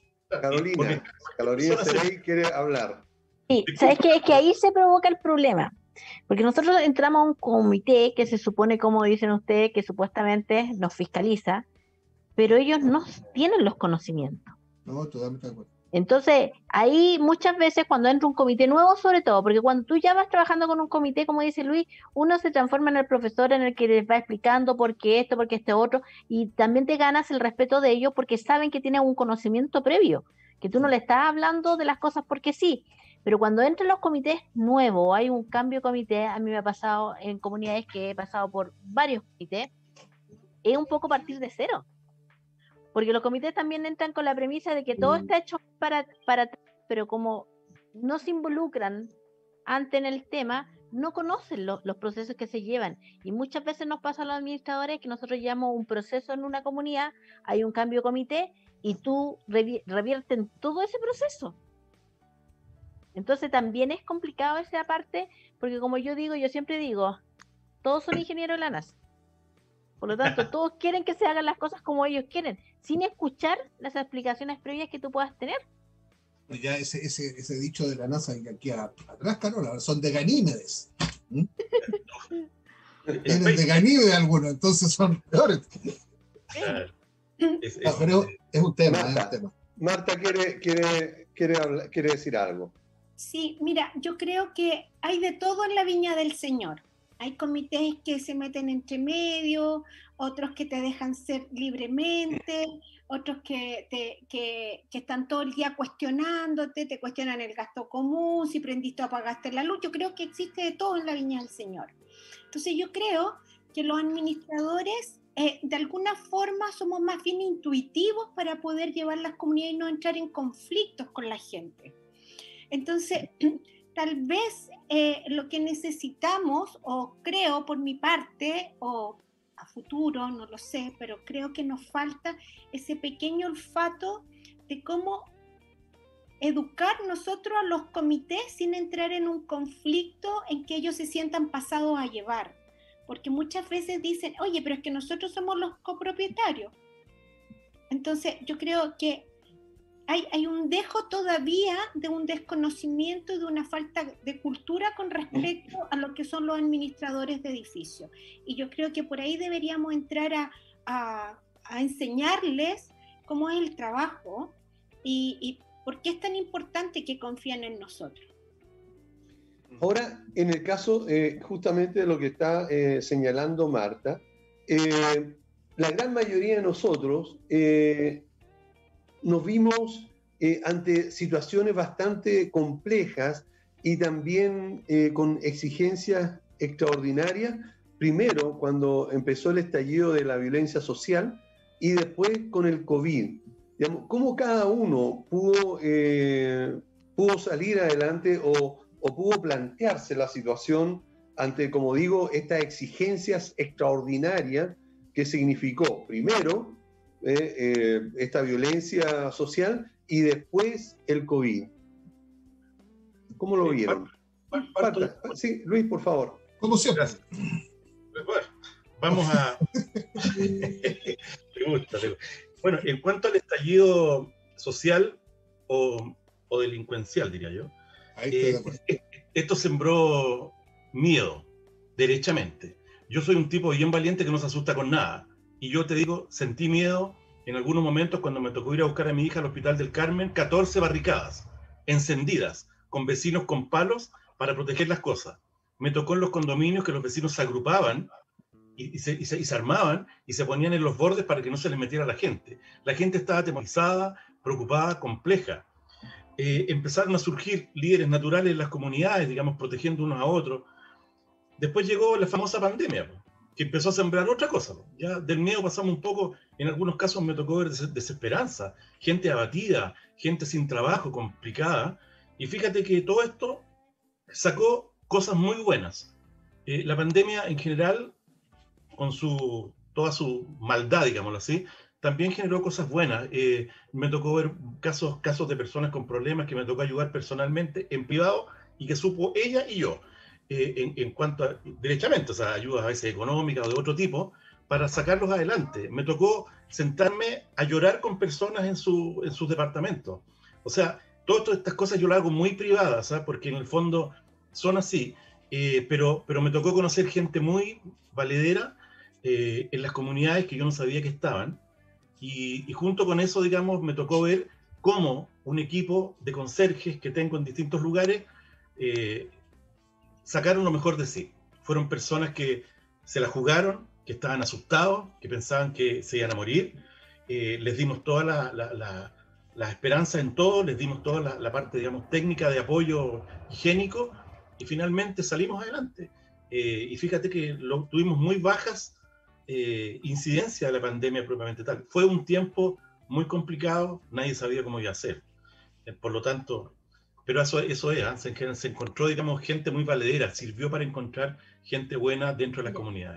Speaker 1: Carolina Serey quiere hablar.
Speaker 4: Sí, ¿sabes qué? Es que ahí se provoca el problema. Porque nosotros entramos a un comité que se supone, como dicen ustedes, que supuestamente nos fiscaliza, pero ellos no tienen los conocimientos.
Speaker 5: No, totalmente de acuerdo.
Speaker 4: Entonces, ahí muchas veces cuando entra un comité nuevo, sobre todo, porque cuando tú ya vas trabajando con un comité, como dice Luis, uno se transforma en el profesor en el que les va explicando por qué esto, por qué este otro, y también te ganas el respeto de ellos porque saben que tienen un conocimiento previo, que tú no le estás hablando de las cosas porque sí. Pero cuando entran los comités nuevos, hay un cambio de comité, a mí me ha pasado en comunidades que he pasado por varios comités, es un poco partir de cero. Porque los comités también entran con la premisa de que todo está hecho para pero como no se involucran antes en el tema, no conocen los procesos que se llevan. Y muchas veces nos pasa a los administradores que nosotros llevamos un proceso en una comunidad, hay un cambio de comité y tú revierten todo ese proceso. Entonces también es complicado esa parte, porque como yo siempre digo, todos son ingenieros de la NASA. Por lo tanto, todos quieren que se hagan las cosas como ellos quieren, sin escuchar las explicaciones previas que tú puedas tener.
Speaker 5: Ya ese dicho de la NASA que aquí atrás, Carola, son de Ganímedes. Vienen de Ganímedes algunos, entonces son peores. Pero es un tema,
Speaker 1: Marta quiere decir algo.
Speaker 6: Sí, mira, yo creo que hay de todo en la viña del Señor. Hay comités que se meten entre medio, otros que te dejan ser libremente, otros que están todo el día cuestionándote, te cuestionan el gasto común, si prendiste o apagaste la luz. Yo creo que existe de todo en la viña del Señor. Entonces yo creo que los administradores de alguna forma somos más bien intuitivos para poder llevar las comunidades y no entrar en conflictos con la gente. Entonces, tal vez lo que necesitamos, o creo por mi parte, o a futuro, no lo sé, pero creo que nos falta ese pequeño olfato de cómo educar nosotros a los comités sin entrar en un conflicto en que ellos se sientan pasados a llevar. Porque muchas veces dicen, oye, pero es que nosotros somos los copropietarios. Entonces, yo creo que hay un dejo todavía de un desconocimiento y de una falta de cultura con respecto a lo que son los administradores de edificios. Y yo creo que por ahí deberíamos entrar a enseñarles cómo es el trabajo y por qué es tan importante que confíen en nosotros.
Speaker 1: Ahora, en el caso justamente de lo que está señalando Marta, la gran mayoría de nosotros nos vimos ante situaciones bastante complejas y también con exigencias extraordinarias, primero cuando empezó el estallido de la violencia social y después con el COVID. Digamos, ¿cómo cada uno pudo salir adelante o pudo plantearse la situación ante, como digo, estas exigencias extraordinarias que significó, primero, esta violencia social y después el COVID? ¿Cómo lo vieron? Sí, Luis, por favor.
Speaker 5: Como siempre.
Speaker 7: Bueno, vamos a... Me gusta. Bueno, en cuanto al estallido social o delincuencial, diría yo, esto sembró miedo, derechamente. yo soy un tipo bien valiente que no se asusta con nada. Y yo te digo, sentí miedo en algunos momentos cuando me tocó ir a buscar a mi hija al Hospital del Carmen, 14 barricadas encendidas, con vecinos con palos para proteger las cosas. Me tocó en los condominios que los vecinos se agrupaban y se armaban y se ponían en los bordes para que no se les metiera la gente. La gente estaba atemorizada, preocupada, compleja. Empezaron a surgir líderes naturales en las comunidades, digamos, protegiendo unos a otros. Después llegó la famosa pandemia, que empezó a sembrar otra cosa. Ya del miedo pasamos un poco, en algunos casos me tocó ver desesperanza, gente abatida, gente sin trabajo, complicada. Y fíjate que todo esto sacó cosas muy buenas. La pandemia en general, con toda su maldad, digámoslo así, también generó cosas buenas. Me tocó ver casos de personas con problemas que me tocó ayudar personalmente, en privado, y que supo ella y yo, en cuanto a, derechamente, o sea, ayudas a veces económicas o de otro tipo, para sacarlos adelante. Me tocó sentarme a llorar con personas en sus departamentos. O sea, todas estas cosas yo las hago muy privadas, ¿sabes? Porque en el fondo son así. Pero me tocó conocer gente muy valedera en las comunidades que yo no sabía que estaban. Y junto con eso, digamos, me tocó ver cómo un equipo de conserjes que tengo en distintos lugares sacaron lo mejor de sí. Fueron personas que se la jugaron, que estaban asustados, que pensaban que se iban a morir. Les dimos toda la esperanza en todo, les dimos toda la parte, digamos, técnica de apoyo higiénico, y finalmente salimos adelante. Y fíjate que tuvimos muy bajas incidencia de la pandemia propiamente tal. Fue un tiempo muy complicado, nadie sabía cómo iba a ser. Por lo tanto, pero eso es, se encontró, digamos, gente muy valedera, sirvió para encontrar gente buena dentro de las comunidades.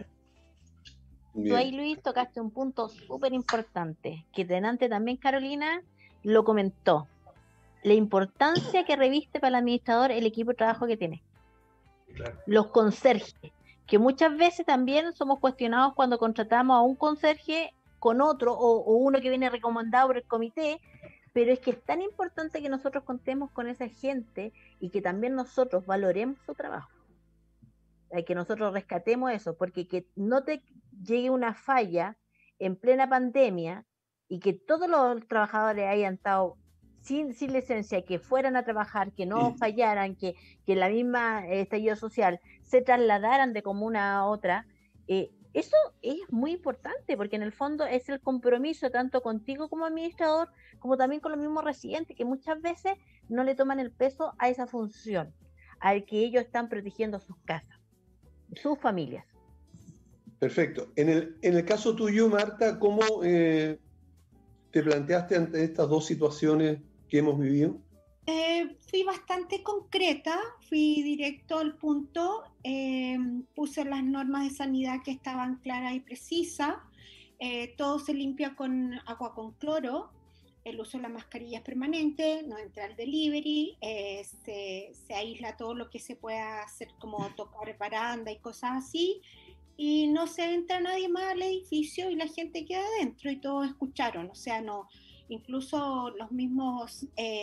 Speaker 4: Tú ahí, Luis, tocaste un punto súper importante, que delante también Carolina lo comentó. La importancia que reviste para el administrador el equipo de trabajo que tiene.
Speaker 7: Claro.
Speaker 4: Los conserjes, que muchas veces también somos cuestionados cuando contratamos a un conserje con otro o uno que viene recomendado por el comité, pero es que es tan importante que nosotros contemos con esa gente y que también nosotros valoremos su trabajo, que nosotros rescatemos eso, porque que no te llegue una falla en plena pandemia y que todos los trabajadores hayan estado sin licencia, que fueran a trabajar, que no fallaran, que la misma estallido social se trasladaran de comuna a otra. Eso es muy importante, porque en el fondo es el compromiso tanto contigo como administrador, como también con los mismos residentes, que muchas veces no le toman el peso a esa función, al que ellos están protegiendo sus casas, sus familias.
Speaker 1: Perfecto. En el caso tuyo, Marta, ¿cómo te planteaste ante estas dos situaciones que hemos vivido?
Speaker 6: Fui bastante concreta, fui directo al punto, puse las normas de sanidad que estaban claras y precisas, todo se limpia con agua con cloro, el uso de la mascarilla es permanente, no entra al delivery, se aísla todo lo que se pueda hacer como tocar baranda y cosas así, y no se entra nadie más al edificio y la gente queda adentro y todos escucharon, o sea, no, incluso los mismos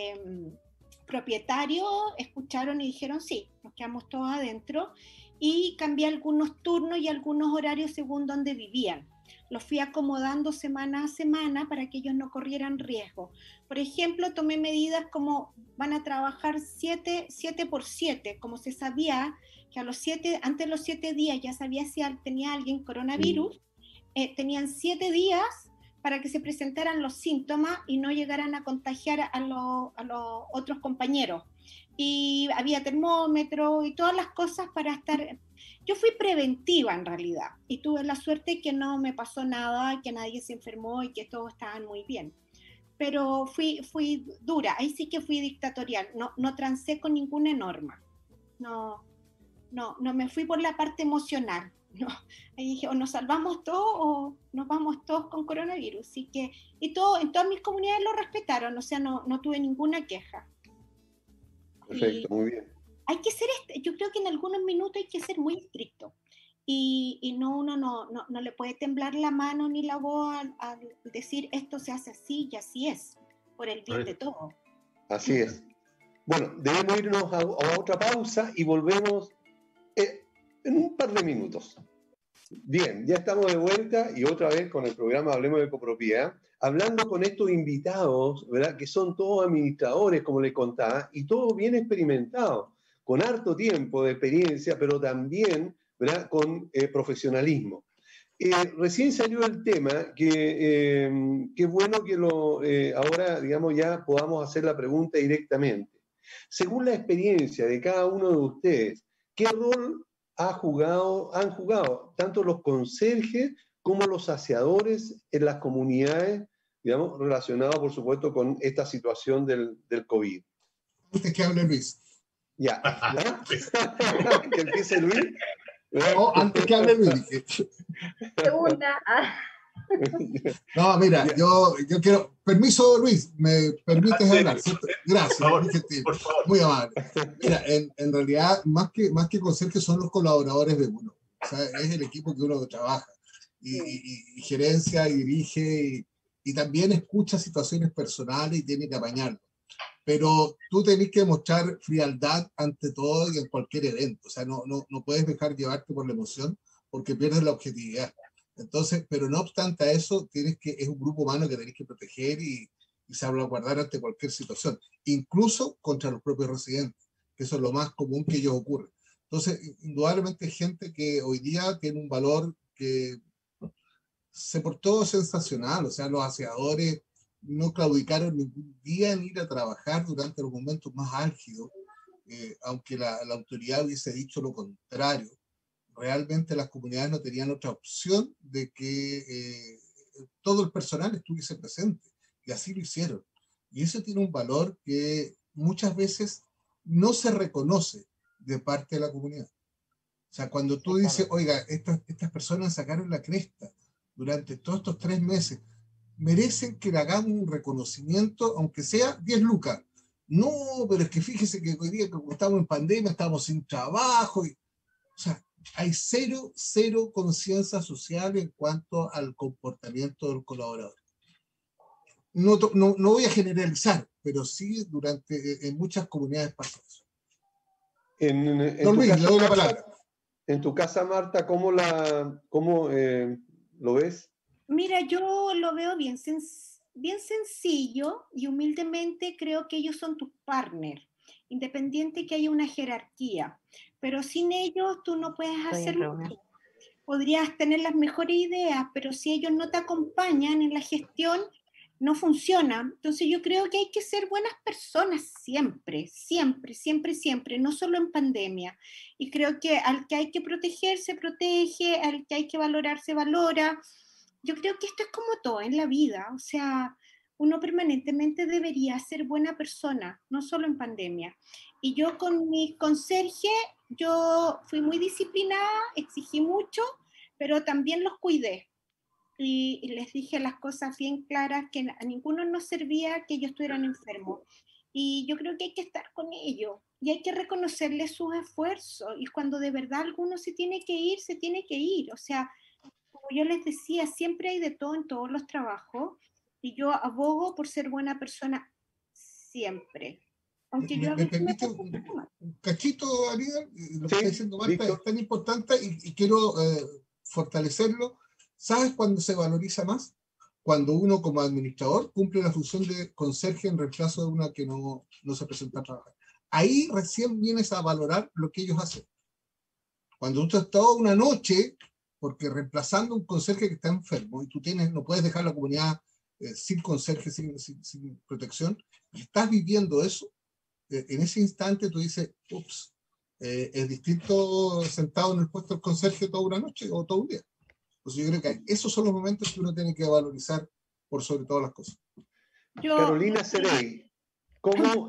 Speaker 6: propietarios escucharon y dijeron sí, nos quedamos todos adentro, y cambié algunos turnos y algunos horarios según donde vivían. Los fui acomodando semana a semana para que ellos no corrieran riesgo. Por ejemplo, tomé medidas como van a trabajar 7 por 7, como se sabía que antes de los 7 días ya sabía si tenía alguien coronavirus, tenían 7 días para que se presentaran los síntomas y no llegaran a contagiar a los otros compañeros. Y había termómetro y todas las cosas para estar... Yo fui preventiva en realidad y tuve la suerte que no me pasó nada, que nadie se enfermó y que todos estaban muy bien. Pero fui dura, ahí sí que fui dictatorial, no trancé con ninguna norma. No me fui por la parte emocional. No, ahí dije, o nos salvamos todos o nos vamos todos con coronavirus. Así que, en todas mis comunidades lo respetaron, o sea, no tuve ninguna queja.
Speaker 1: Perfecto, muy bien.
Speaker 6: Hay que ser, yo creo que en algunos minutos hay que ser muy estricto. Y uno no le puede temblar la mano ni la voz al decir esto se hace así y así es, por el bien de todos.
Speaker 1: Así es. Bueno, debemos irnos a otra pausa y volvemos en un par de minutos. Bien, ya estamos de vuelta y otra vez con el programa Hablemos de Copropiedad, hablando con estos invitados, ¿verdad? Que son todos administradores, como les contaba, y todos bien experimentados, con harto tiempo de experiencia, pero también, ¿verdad? Con profesionalismo. Recién salió el tema, que es bueno que ahora, digamos, ya podamos hacer la pregunta directamente. Según la experiencia de cada uno de ustedes, ¿qué rol han jugado tanto los conserjes como los aseadores en las comunidades, digamos, relacionados, por supuesto, con esta situación del COVID?
Speaker 5: Antes que hable Luis.
Speaker 1: Ya. Que empiece Luis.
Speaker 5: No, antes que hable Luis.
Speaker 3: Segunda.
Speaker 5: No, mira, yo quiero... Permiso, Luis, ¿me permites hablar? ¿Cierto? Gracias,
Speaker 7: por favor.
Speaker 5: Muy amable. Mira, en realidad, más que conserjes son los colaboradores de uno. O sea, es el equipo que uno trabaja. Y gerencia, y dirige, y también escucha situaciones personales y tiene que apañarlo. Pero tú tenés que mostrar frialdad ante todo y en cualquier evento. O sea, no puedes dejar llevarte por la emoción porque pierdes la objetividad. Entonces, pero no obstante a eso, es un grupo humano que tenés que proteger y salvaguardar ante cualquier situación, incluso contra los propios residentes, que eso es lo más común que ellos ocurre. Entonces, indudablemente hay gente que hoy día tiene un valor que se portó sensacional, o sea, los aseadores no claudicaron ningún día en ir a trabajar durante los momentos más álgidos, aunque la autoridad hubiese dicho lo contrario. Realmente las comunidades no tenían otra opción de que todo el personal estuviese presente, y así lo hicieron. Y eso tiene un valor que muchas veces no se reconoce de parte de la comunidad. O sea, cuando tú dices, oiga, estas personas sacaron la cresta durante todos estos 3 meses, merecen que le hagamos un reconocimiento, aunque sea 10 lucas. No, pero es que fíjese que hoy día, como estamos en pandemia, estamos sin trabajo. O sea, hay cero conciencia social en cuanto al comportamiento del colaborador. No voy a generalizar, pero sí en muchas comunidades pasa eso.
Speaker 1: Don Luis, le doy la palabra. En tu casa, Marta, ¿cómo lo ves?
Speaker 6: Mira, yo lo veo bien sencillo y humildemente creo que ellos son tus partners, independiente que haya una jerarquía, pero sin ellos tú no puedes hacer mucho. Podrías tener las mejores ideas, pero si ellos no te acompañan en la gestión, no funciona. Entonces yo creo que hay que ser buenas personas siempre, no solo en pandemia. Y creo que al que hay que proteger, se protege, al que hay que valorar, se valora. Yo creo que esto es como todo en la vida, o sea, uno permanentemente debería ser buena persona, no solo en pandemia. Y yo con mis conserjes, yo fui muy disciplinada, exigí mucho, pero también los cuidé. Y les dije las cosas bien claras, que a ninguno nos servía que ellos estuvieran enfermos. Y yo creo que hay que estar con ellos y hay que reconocerles sus esfuerzos. Y cuando de verdad alguno se tiene que ir, se tiene que ir. O sea, como yo les decía, siempre hay de todo en todos los trabajos y yo abogo por ser buena persona siempre. Aunque yo
Speaker 5: ¿Me permite un cachito, Aníbal? Lo que está diciendo Marta es tan importante y quiero fortalecerlo. ¿Sabes cuándo se valoriza más? Cuando uno como administrador cumple la función de conserje en reemplazo de una que no se presenta a trabajar. Ahí recién vienes a valorar lo que ellos hacen. Cuando tú has estado una noche, porque reemplazando un conserje que está enfermo y tú no puedes dejar la comunidad sin conserje, sin protección, y estás viviendo eso, en ese instante tú dices, ups, es distinto sentado en el puesto del conserje toda una noche o todo un día. Pues yo creo que esos son los momentos que uno tiene que valorizar por sobre todas las cosas.
Speaker 1: Carolina Cerey, ¿cómo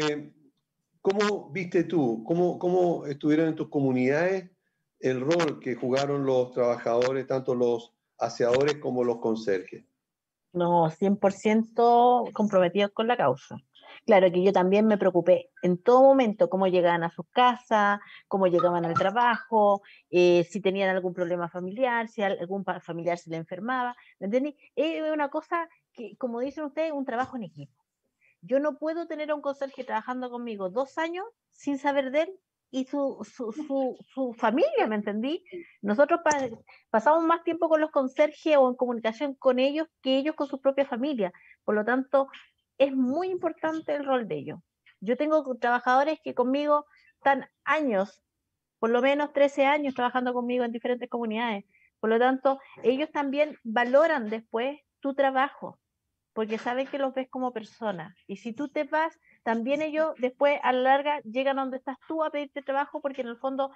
Speaker 1: viste tú, cómo estuvieron en tus comunidades el rol que jugaron los trabajadores, tanto los aseadores como los conserjes?
Speaker 4: No, 100% comprometidos con la causa. Claro que yo también me preocupé en todo momento cómo llegaban a sus casas, cómo llegaban al trabajo, si tenían algún problema familiar, si algún familiar se le enfermaba, ¿me entendí? Es una cosa que, como dicen ustedes, un trabajo en equipo. Yo no puedo tener a un conserje trabajando conmigo 2 años sin saber de él y su familia, ¿me entendí? Nosotros pasamos más tiempo con los conserjes o en comunicación con ellos que ellos con su propia familia. Por lo tanto, es muy importante el rol de ellos. Yo tengo trabajadores que conmigo están años, por lo menos 13 años trabajando conmigo en diferentes comunidades. Por lo tanto, ellos también valoran después tu trabajo, porque saben que los ves como persona. Y si tú te vas, también ellos después a la larga llegan a donde estás tú a pedirte trabajo, porque en el fondo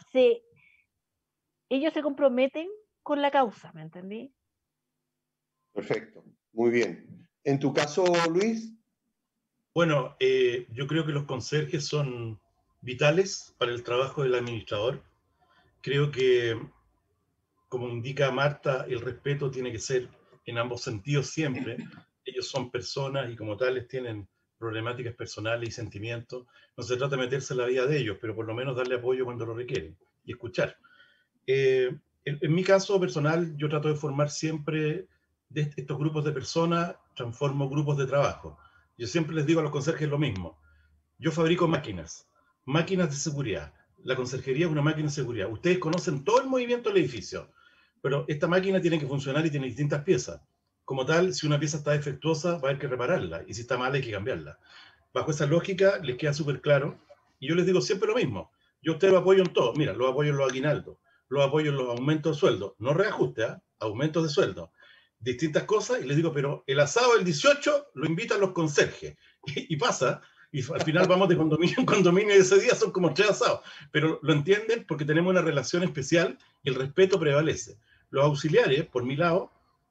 Speaker 4: ellos se comprometen con la causa, ¿me entendí?
Speaker 1: Perfecto, muy bien. ¿En tu caso, Luis?
Speaker 7: Bueno, yo creo que los conserjes son vitales para el trabajo del administrador. Creo que, como indica Marta, el respeto tiene que ser en ambos sentidos siempre. Ellos son personas y como tales tienen problemáticas personales y sentimientos. No se trata de meterse en la vida de ellos, pero por lo menos darle apoyo cuando lo requieren y escuchar. En mi caso personal, yo trato de formar siempre de estos grupos de personas, transformo grupos de trabajo. Yo siempre les digo a los conserjes lo mismo. Yo fabrico máquinas de seguridad. La conserjería es una máquina de seguridad. Ustedes conocen todo el movimiento del edificio, pero esta máquina tiene que funcionar y tiene distintas piezas. Como tal, si una pieza está defectuosa, va a haber que repararla, y si está mal hay que cambiarla. Bajo esa lógica, les queda súper claro, y yo les digo siempre lo mismo. Yo a ustedes lo apoyo en todo. Mira, los apoyo en los aguinaldos, los apoyo en los aumentos de sueldo. No reajuste, ¿eh? Aumentos de sueldo. Distintas cosas, y les digo, pero el asado del 18 lo invitan los conserjes. Y pasa, y al final vamos de condominio en condominio y ese día son como 3 asados. Pero lo entienden porque tenemos una relación especial y el respeto prevalece. Los auxiliares, por mi lado,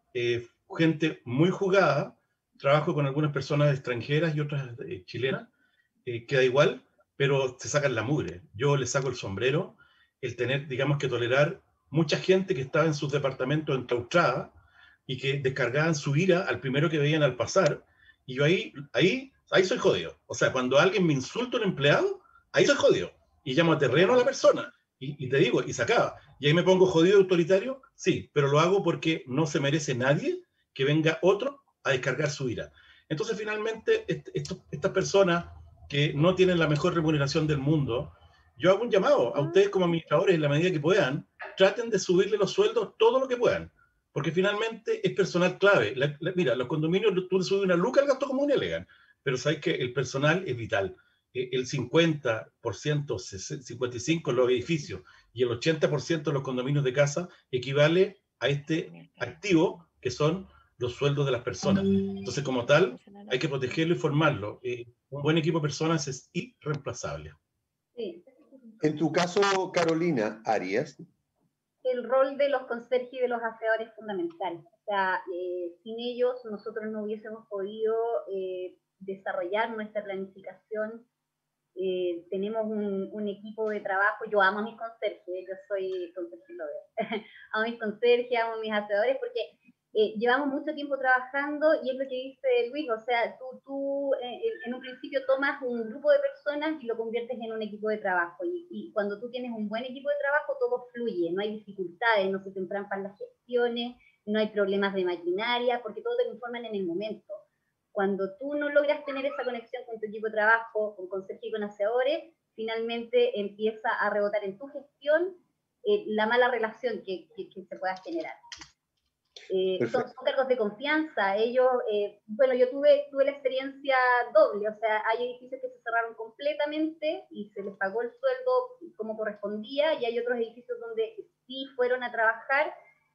Speaker 7: gente muy jugada, trabajo con algunas personas extranjeras y otras chilenas, queda igual, pero se sacan la mugre. Yo les saco el sombrero, el tener, digamos, que tolerar mucha gente que estaba en sus departamentos enclaustrada y que descargaban su ira al primero que veían al pasar, y yo ahí soy jodido. O sea, cuando alguien me insulta a un empleado, ahí soy jodido. Y llamo a terreno a la persona. Y te digo, y se acaba. Y ahí me pongo jodido autoritario, sí, pero lo hago porque no se merece nadie que venga otro a descargar su ira. Entonces, finalmente, estas personas que no tienen la mejor remuneración del mundo, yo hago un llamado a ustedes como administradores, en la medida que puedan, traten de subirle los sueldos todo lo que puedan, porque finalmente es personal clave. Mira, los condominios, tú le subes una luca al gasto común y alegan, pero sabes que el personal es vital. El 50%, 55% en los edificios y el 80% de los condominios de casa equivale a este activo que son los sueldos de las personas. Entonces, como tal, hay que protegerlo y formarlo. Un buen equipo de personas es irreemplazable.
Speaker 3: Sí.
Speaker 1: En tu caso, Carolina Arias.
Speaker 3: El rol de los conserjes y de los aseadores es fundamental. O sea, sin ellos nosotros no hubiésemos podido desarrollar nuestra planificación. Tenemos un equipo de trabajo. Yo amo a mis conserjes, yo soy conserje lover. Amo a mis conserjes, amo a mis aseadores, porque llevamos mucho tiempo trabajando y es lo que dice Luis, o sea, tú en un principio tomas un grupo de personas y lo conviertes en un equipo de trabajo y cuando tú tienes un buen equipo de trabajo todo fluye, no hay dificultades, no se te entrampan las gestiones, no hay problemas de maquinaria, porque todo te lo informan en el momento. Cuando tú no logras tener esa conexión con tu equipo de trabajo, con conserje y con aseadores, finalmente empieza a rebotar en tu gestión la mala relación que se pueda generar. Son cargos de confianza. Ellos, bueno, yo tuve la experiencia doble, o sea, hay edificios que se cerraron completamente y se les pagó el sueldo como correspondía, y hay otros edificios donde sí fueron a trabajar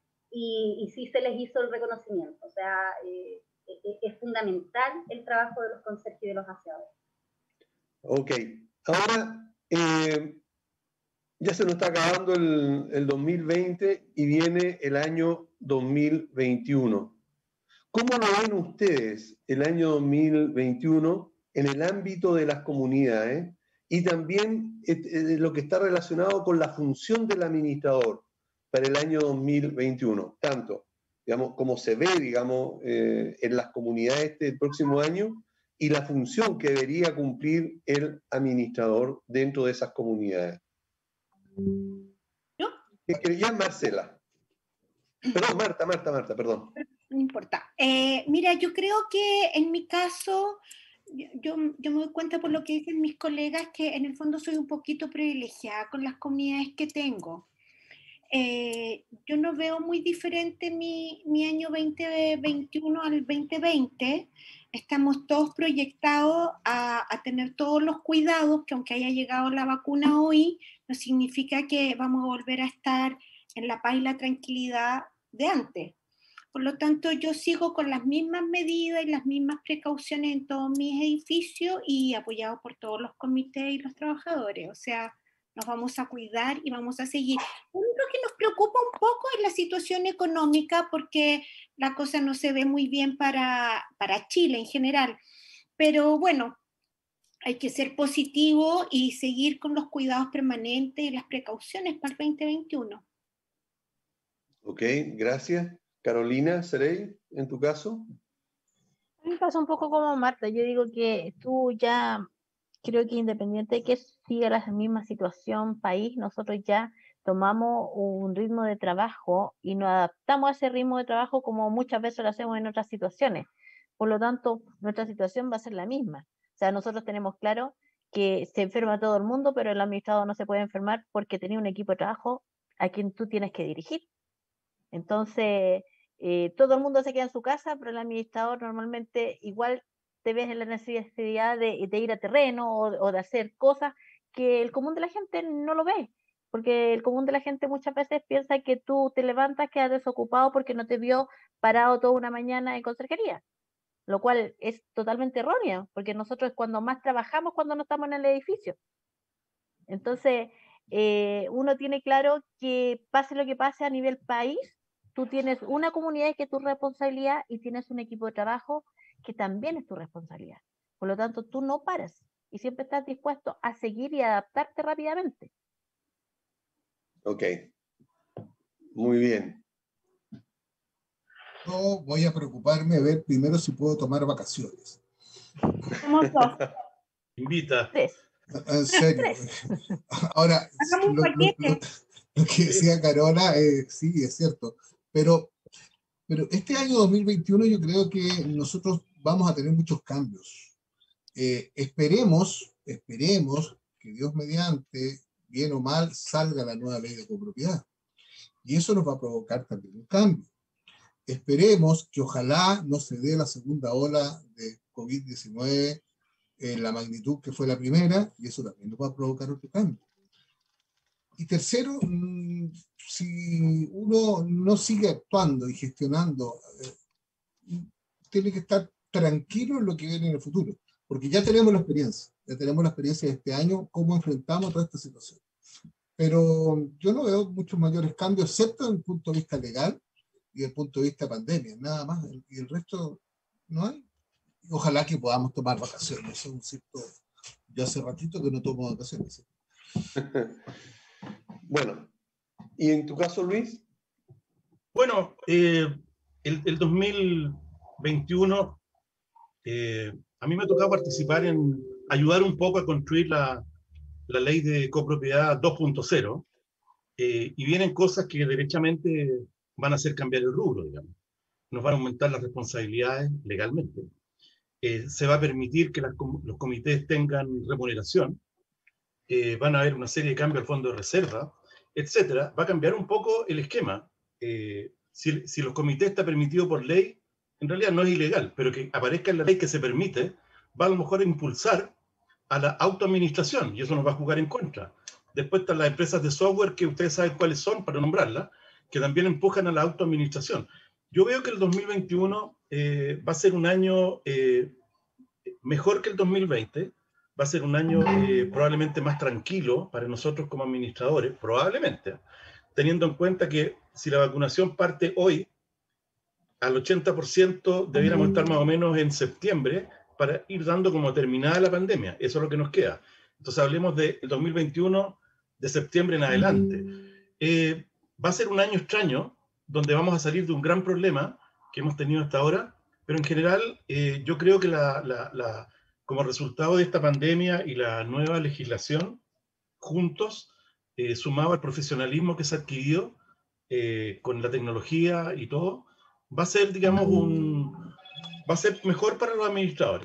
Speaker 3: y sí se les hizo el reconocimiento. O sea, es fundamental el trabajo de los conserjes y de los aseadores.
Speaker 1: Ok, ahora ya se nos está acabando el 2020 y viene el año 2021. ¿Cómo lo ven ustedes el año 2021 en el ámbito de las comunidades y también lo que está relacionado con la función del administrador para el año 2021? Tanto, digamos, como se ve, digamos, en las comunidades del próximo año y la función que debería cumplir el administrador dentro de esas comunidades.
Speaker 6: ¿Yo?
Speaker 1: Ya Marcela. Perdón, Marta, perdón.
Speaker 6: No importa. Mira, yo creo que en mi caso Yo me doy cuenta por lo que dicen mis colegas que en el fondo soy un poquito privilegiada con las comunidades que tengo. Yo no veo muy diferente mi año 2021 al 2020. Estamos todos proyectados a tener todos los cuidados, que aunque haya llegado la vacuna hoy, no significa que vamos a volver a estar en la paz y la tranquilidad de antes. Por lo tanto, yo sigo con las mismas medidas y las mismas precauciones en todos mis edificios y apoyado por todos los comités y los trabajadores. O sea, nos vamos a cuidar y vamos a seguir. Lo único que nos preocupa un poco es la situación económica, porque la cosa no se ve muy bien para Chile en general. Pero bueno, hay que ser positivo y seguir con los cuidados permanentes y las precauciones para el 2021.
Speaker 1: Ok, gracias. Carolina Cerey, en tu caso.
Speaker 4: A mí me pasa un poco como Marta. Yo digo que tú ya, creo que independiente de que siga la misma situación país, nosotros ya tomamos un ritmo de trabajo y nos adaptamos a ese ritmo de trabajo como muchas veces lo hacemos en otras situaciones. Por lo tanto, nuestra situación va a ser la misma. O sea, nosotros tenemos claro que se enferma todo el mundo, pero el administrador no se puede enfermar porque tenía un equipo de trabajo a quien tú tienes que dirigir. Entonces, todo el mundo se queda en su casa, pero el administrador normalmente igual te ves en la necesidad de ir a terreno o de hacer cosas que el común de la gente no lo ve, porque el común de la gente muchas veces piensa que tú te levantas, quedas desocupado porque no te vio parado toda una mañana en conserjería, lo cual es totalmente erróneo, porque nosotros cuando más trabajamos cuando no estamos en el edificio. Entonces, uno tiene claro que pase lo que pase a nivel país, tú tienes una comunidad que es tu responsabilidad y tienes un equipo de trabajo que también es tu responsabilidad. Por lo tanto, tú no paras y siempre estás dispuesto a seguir y adaptarte rápidamente.
Speaker 1: Ok, muy bien.
Speaker 5: Yo voy a preocuparme a ver primero si puedo tomar vacaciones.
Speaker 6: Somos dos.
Speaker 7: Invita.
Speaker 4: Tres.
Speaker 5: En serio. Ahora,
Speaker 6: Hagamos un paquete.
Speaker 5: lo que decía Carola, sí, es cierto. Pero este año 2021 yo creo que nosotros vamos a tener muchos cambios. Esperemos que Dios mediante, bien o mal, salga la nueva ley de copropiedad. Y eso nos va a provocar también un cambio. Esperemos que ojalá no se dé la segunda ola de COVID-19 en la magnitud que fue la primera, y eso también nos va a provocar otro cambio. Y tercero, si uno no sigue actuando y gestionando, tiene que estar tranquilo en lo que viene en el futuro, porque ya tenemos la experiencia de este año, cómo enfrentamos toda esta situación. Pero yo no veo muchos mayores cambios, excepto desde el punto de vista legal y desde el punto de vista pandemia, nada más, y el resto no hay. Ojalá que podamos tomar vacaciones, eso es un cierto, yo hace ratito que no tomo vacaciones.
Speaker 1: Bueno, ¿y en tu caso, Luis?
Speaker 7: Bueno, el 2021 a mí me ha tocado participar en ayudar un poco a construir la ley de copropiedad 2.0, y vienen cosas que derechamente van a hacer cambiar el rubro, digamos. Nos van a aumentar las responsabilidades legalmente. Se va a permitir que los comités tengan remuneración, van a haber una serie de cambios al fondo de reserva, etcétera. Va a cambiar un poco el esquema. Si los comités está permitido por ley, en realidad no es ilegal, pero que aparezca en la ley que se permite, va a lo mejor a impulsar a la autoadministración, y eso nos va a jugar en contra. Después están las empresas de software, que ustedes saben cuáles son, para nombrarlas, que también empujan a la autoadministración. Yo veo que el 2021 va a ser un año mejor que el 2020, va a ser un año probablemente más tranquilo para nosotros como administradores, probablemente, teniendo en cuenta que si la vacunación parte hoy, al 80% debiéramos estar más o menos en septiembre para ir dando como terminada la pandemia. Eso es lo que nos queda. Entonces hablemos del 2021 de septiembre en adelante. Va a ser un año extraño, donde vamos a salir de un gran problema que hemos tenido hasta ahora, pero en general yo creo que como resultado de esta pandemia y la nueva legislación, juntos, sumado al profesionalismo que se ha adquirido con la tecnología y todo, va a ser, digamos, va a ser mejor para los administradores.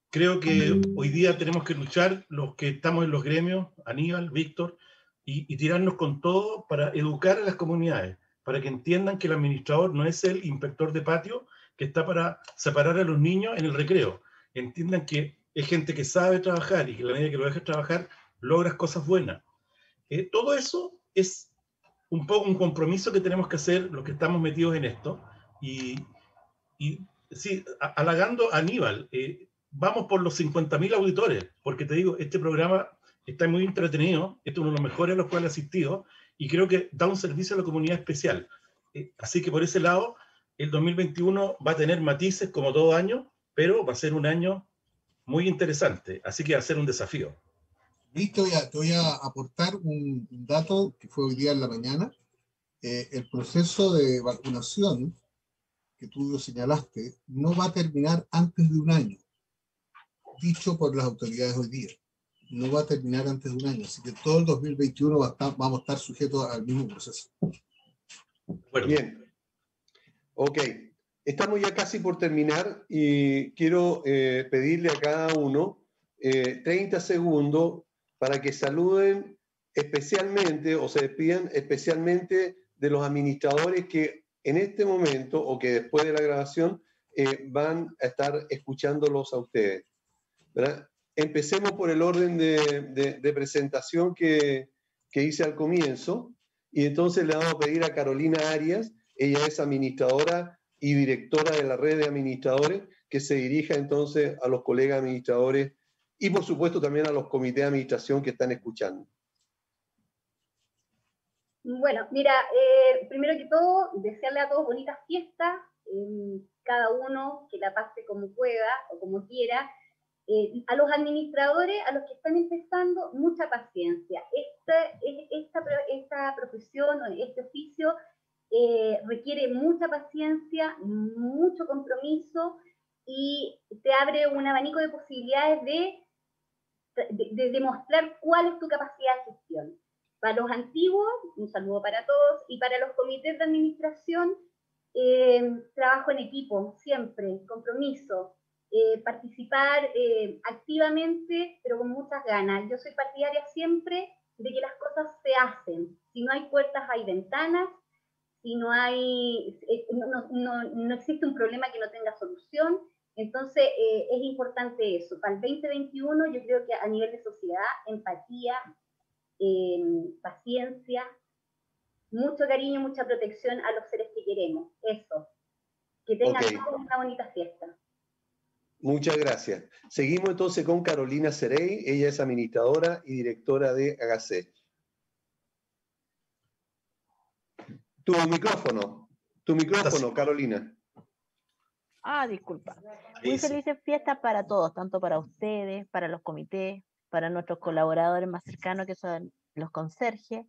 Speaker 7: Creo que hoy día tenemos que luchar los que estamos en los gremios, Aníbal, Víctor, y tirarnos con todo para educar a las comunidades, para que entiendan que el administrador no es el inspector de patio que está para separar a los niños en el recreo. Entiendan que es gente que sabe trabajar y que a la medida que lo dejes trabajar, logras cosas buenas. Todo eso es un poco un compromiso que tenemos que hacer los que estamos metidos en esto. Y sí, halagando a Aníbal, vamos por los 50.000 auditores, porque te digo, este programa está muy entretenido, este es uno de los mejores a los cuales he asistido, y creo que da un servicio a la comunidad especial. Así que por ese lado, el 2021 va a tener matices como todo año, pero va a ser un año muy interesante, así que va a ser un desafío.
Speaker 5: Listo, ya te voy a aportar un dato que fue hoy día en la mañana. El proceso de vacunación que tú señalaste no va a terminar antes de un año, dicho por las autoridades hoy día. No va a terminar antes de un año, así que todo el 2021 vamos a estar sujetos al mismo proceso.
Speaker 7: Bueno.
Speaker 1: Bien. Ok. Estamos ya casi por terminar y quiero pedirle a cada uno 30 segundos para que saluden especialmente o se despidan especialmente de los administradores que en este momento o que después de la grabación van a estar escuchándolos a ustedes, ¿verdad? Empecemos por el orden de presentación que hice al comienzo y entonces le vamos a pedir a Carolina Arias, ella es administradora y directora de la red de administradores, que se dirija entonces a los colegas administradores y por supuesto también a los comités de administración que están escuchando.
Speaker 3: Bueno, mira, primero que todo, desearle a todos bonitas fiestas, cada uno que la pase como pueda o como quiera. A los administradores, a los que están empezando, mucha paciencia. Esta profesión, este oficio, requiere mucha paciencia, mucho compromiso y te abre un abanico de posibilidades de demostrar cuál es tu capacidad de gestión. Para los antiguos, un saludo para todos, y para los comités de administración, trabajo en equipo, siempre, compromiso, participar activamente, pero con muchas ganas. Yo soy partidaria siempre de que las cosas se hacen. Si no hay puertas, hay ventanas. Si no hay, no existe un problema que no tenga solución. Entonces, es importante eso. Para el 2021, yo creo que a nivel de sociedad, empatía, paciencia, mucho cariño, mucha protección a los seres que queremos. Eso. Que tengan todos una bonita fiesta.
Speaker 1: Muchas gracias. Seguimos entonces con Carolina Cerey. Ella es administradora y directora de Agacé. Tu micrófono, Carolina.
Speaker 4: Disculpa. Muy felices fiestas para todos, tanto para ustedes, para los comités, para nuestros colaboradores más cercanos, que son los conserjes.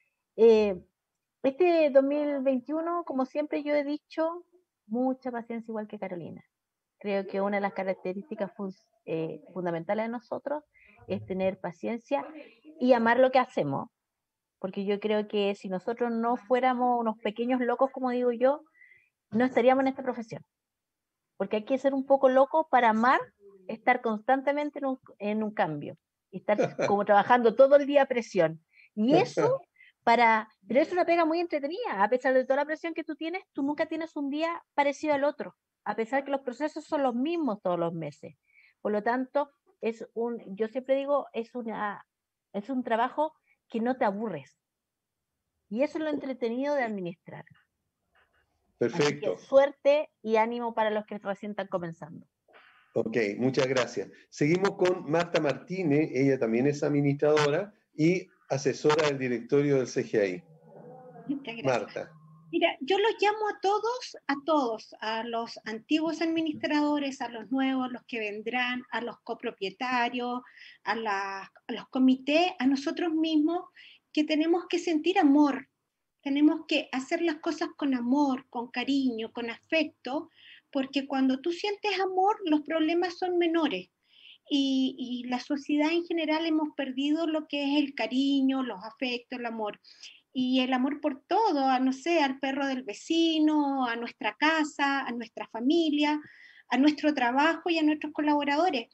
Speaker 4: Este 2021, como siempre yo he dicho, mucha paciencia, igual que Carolina. Creo que una de las características fundamentales de nosotros es tener paciencia y amar lo que hacemos. Porque yo creo que si nosotros no fuéramos unos pequeños locos, como digo yo, no estaríamos en esta profesión. Porque hay que ser un poco loco para amar, estar constantemente en un cambio, y estar como trabajando todo el día a presión. Y eso, pero es una pega muy entretenida. A pesar de toda la presión que tú tienes, tú nunca tienes un día parecido al otro, a pesar que los procesos son los mismos todos los meses. Por lo tanto, yo siempre digo, es un trabajo que no te aburres. Y eso es lo entretenido de administrar.
Speaker 1: Perfecto.
Speaker 4: Así que suerte y ánimo para los que recién están comenzando.
Speaker 1: Ok, muchas gracias. Seguimos con Marta Martínez, ella también es administradora y asesora del directorio del CGI.
Speaker 6: Muchas gracias.
Speaker 1: Marta.
Speaker 6: Mira, yo los llamo a todos, a los antiguos administradores, a los nuevos, los que vendrán, a los copropietarios, a los comités, a nosotros mismos, que tenemos que sentir amor, tenemos que hacer las cosas con amor, con cariño, con afecto, porque cuando tú sientes amor, los problemas son menores. Y la sociedad en general hemos perdido lo que es el cariño, los afectos, el amor. Y el amor por todo, no sé, al perro del vecino, a nuestra casa, a nuestra familia, a nuestro trabajo y a nuestros colaboradores.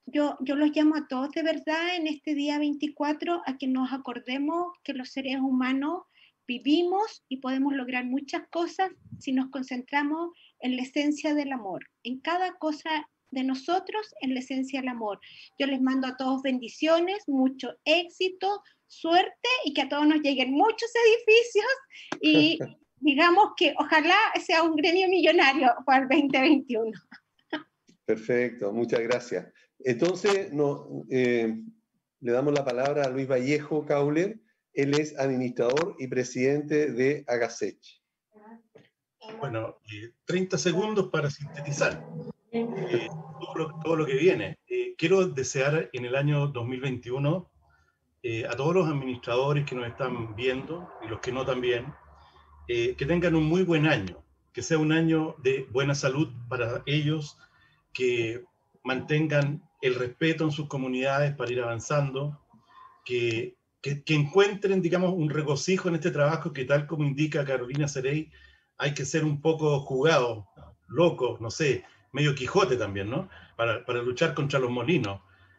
Speaker 6: yo los llamo a todos de verdad en este día 24 a que nos acordemos que los seres humanos vivimos y podemos lograr muchas cosas si nos concentramos en la esencia del amor, en cada cosa de nosotros, en la esencia del amor. Yo les mando a todos bendiciones, mucho éxito, suerte y que a todos nos lleguen muchos edificios y digamos que ojalá sea un gremio millonario para el 2021.
Speaker 1: Perfecto, muchas gracias. Entonces, le damos la palabra a Luis Vallejo Cauler. Él es administrador y presidente de Agasech.
Speaker 7: Bueno, 30 segundos para sintetizar todo lo que viene. Quiero desear en el año 2021 a todos los administradores que nos están viendo y los que no también, que tengan un muy buen año, que sea un año de buena salud para ellos, que mantengan el respeto en sus comunidades para ir avanzando, que encuentren, digamos, un regocijo en este trabajo que, tal como indica Carolina Cerey, hay que ser un poco jugado, loco, no sé, medio Quijote también, ¿no? Para luchar contra los molinos.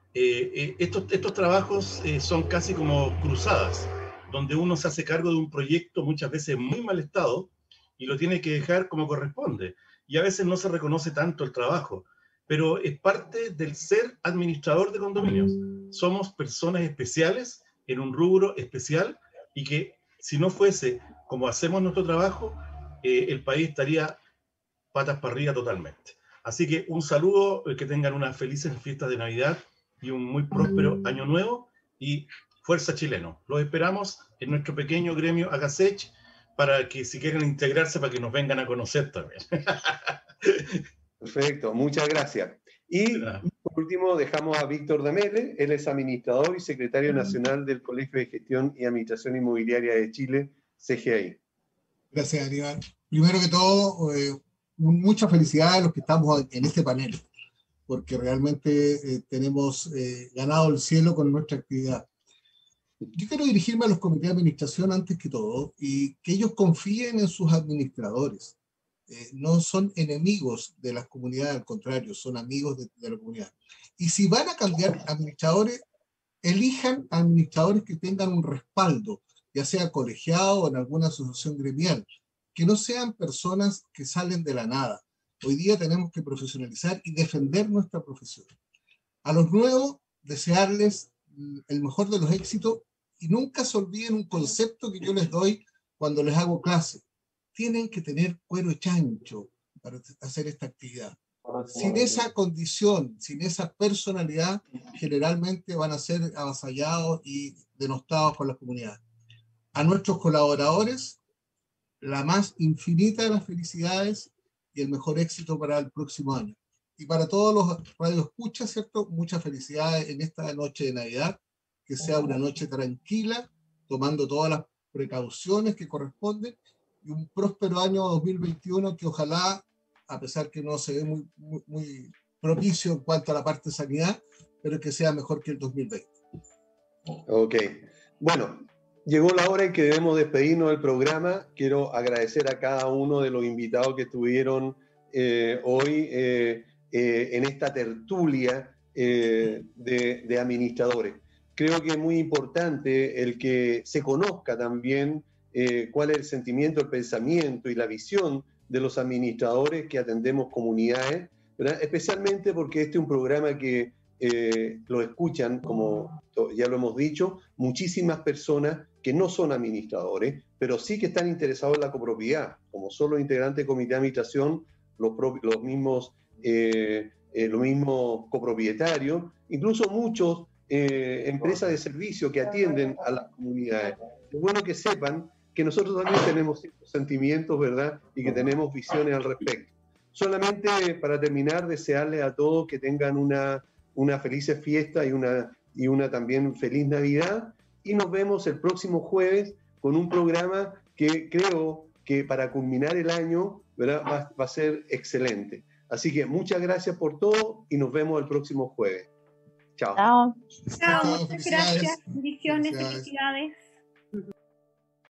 Speaker 7: Estos trabajos son casi como cruzadas, donde uno se hace cargo de un proyecto muchas veces en muy mal estado y lo tiene que dejar como corresponde. Y a veces no se reconoce tanto el trabajo, pero es parte del ser administrador de condominios. Somos personas especiales en un rubro especial y que si no fuese como hacemos nuestro trabajo, el país estaría patas para arriba totalmente. Así que un saludo, que tengan unas felices fiestas de Navidad y un muy próspero año nuevo y fuerza chileno. Los esperamos en nuestro pequeño gremio Agasech para que si quieren integrarse, para que nos vengan a conocer también.
Speaker 1: Perfecto, muchas gracias. Y por último dejamos a Víctor Damele, él es administrador y secretario nacional del Colegio de Gestión y Administración Inmobiliaria de Chile, CGI.
Speaker 5: Gracias, Aníbal. Primero que todo, mucha felicidad a los que estamos en este panel, porque realmente tenemos ganado el cielo con nuestra actividad. Yo quiero dirigirme a los comités de administración antes que todo y que ellos confíen en sus administradores. No son enemigos de las comunidades, al contrario, son amigos de la comunidad. Y si van a cambiar administradores, elijan administradores que tengan un respaldo, ya sea colegiado o en alguna asociación gremial, que no sean personas que salen de la nada. Hoy día tenemos que profesionalizar y defender nuestra profesión. A los nuevos, desearles el mejor de los éxitos y nunca se olviden un concepto que yo les doy cuando les hago clase. Tienen que tener cuero chancho para hacer esta actividad. Sin esa condición, sin esa personalidad, generalmente van a ser avasallados y denostados por la comunidad. A nuestros colaboradores, la más infinita de las felicidades y el mejor éxito para el próximo año. Y para todos los radioescuchas, ¿cierto? Muchas felicidades en esta noche de Navidad, que sea una noche tranquila, tomando todas las precauciones que corresponden, y un próspero año 2021 que ojalá, a pesar que no se ve muy propicio en cuanto a la parte de sanidad, pero que sea mejor que el 2020.
Speaker 1: Ok. Bueno, llegó la hora en que debemos despedirnos del programa. Quiero agradecer a cada uno de los invitados que estuvieron hoy en esta tertulia de administradores. Creo que es muy importante el que se conozca también cuál es el sentimiento, el pensamiento y la visión de los administradores que atendemos comunidades, ¿verdad? Especialmente porque este es un programa que lo escuchan, como ya lo hemos dicho, muchísimas personas que no son administradores, pero sí que están interesados en la copropiedad, como son los integrantes del comité de administración, los mismos copropietarios, incluso muchos empresas de servicio que atienden a las comunidades. Es bueno que sepan que nosotros también tenemos ciertos sentimientos, ¿verdad? Y que tenemos visiones al respecto. Solamente para terminar, desearles a todos que tengan una feliz fiesta y una también feliz Navidad. Y nos vemos el próximo jueves con un programa que creo que para culminar el año, ¿verdad? Va a ser excelente. Así que muchas gracias por todo y nos vemos el próximo jueves. Chao.
Speaker 6: Chao, muchas gracias. Bendiciones, felicidades.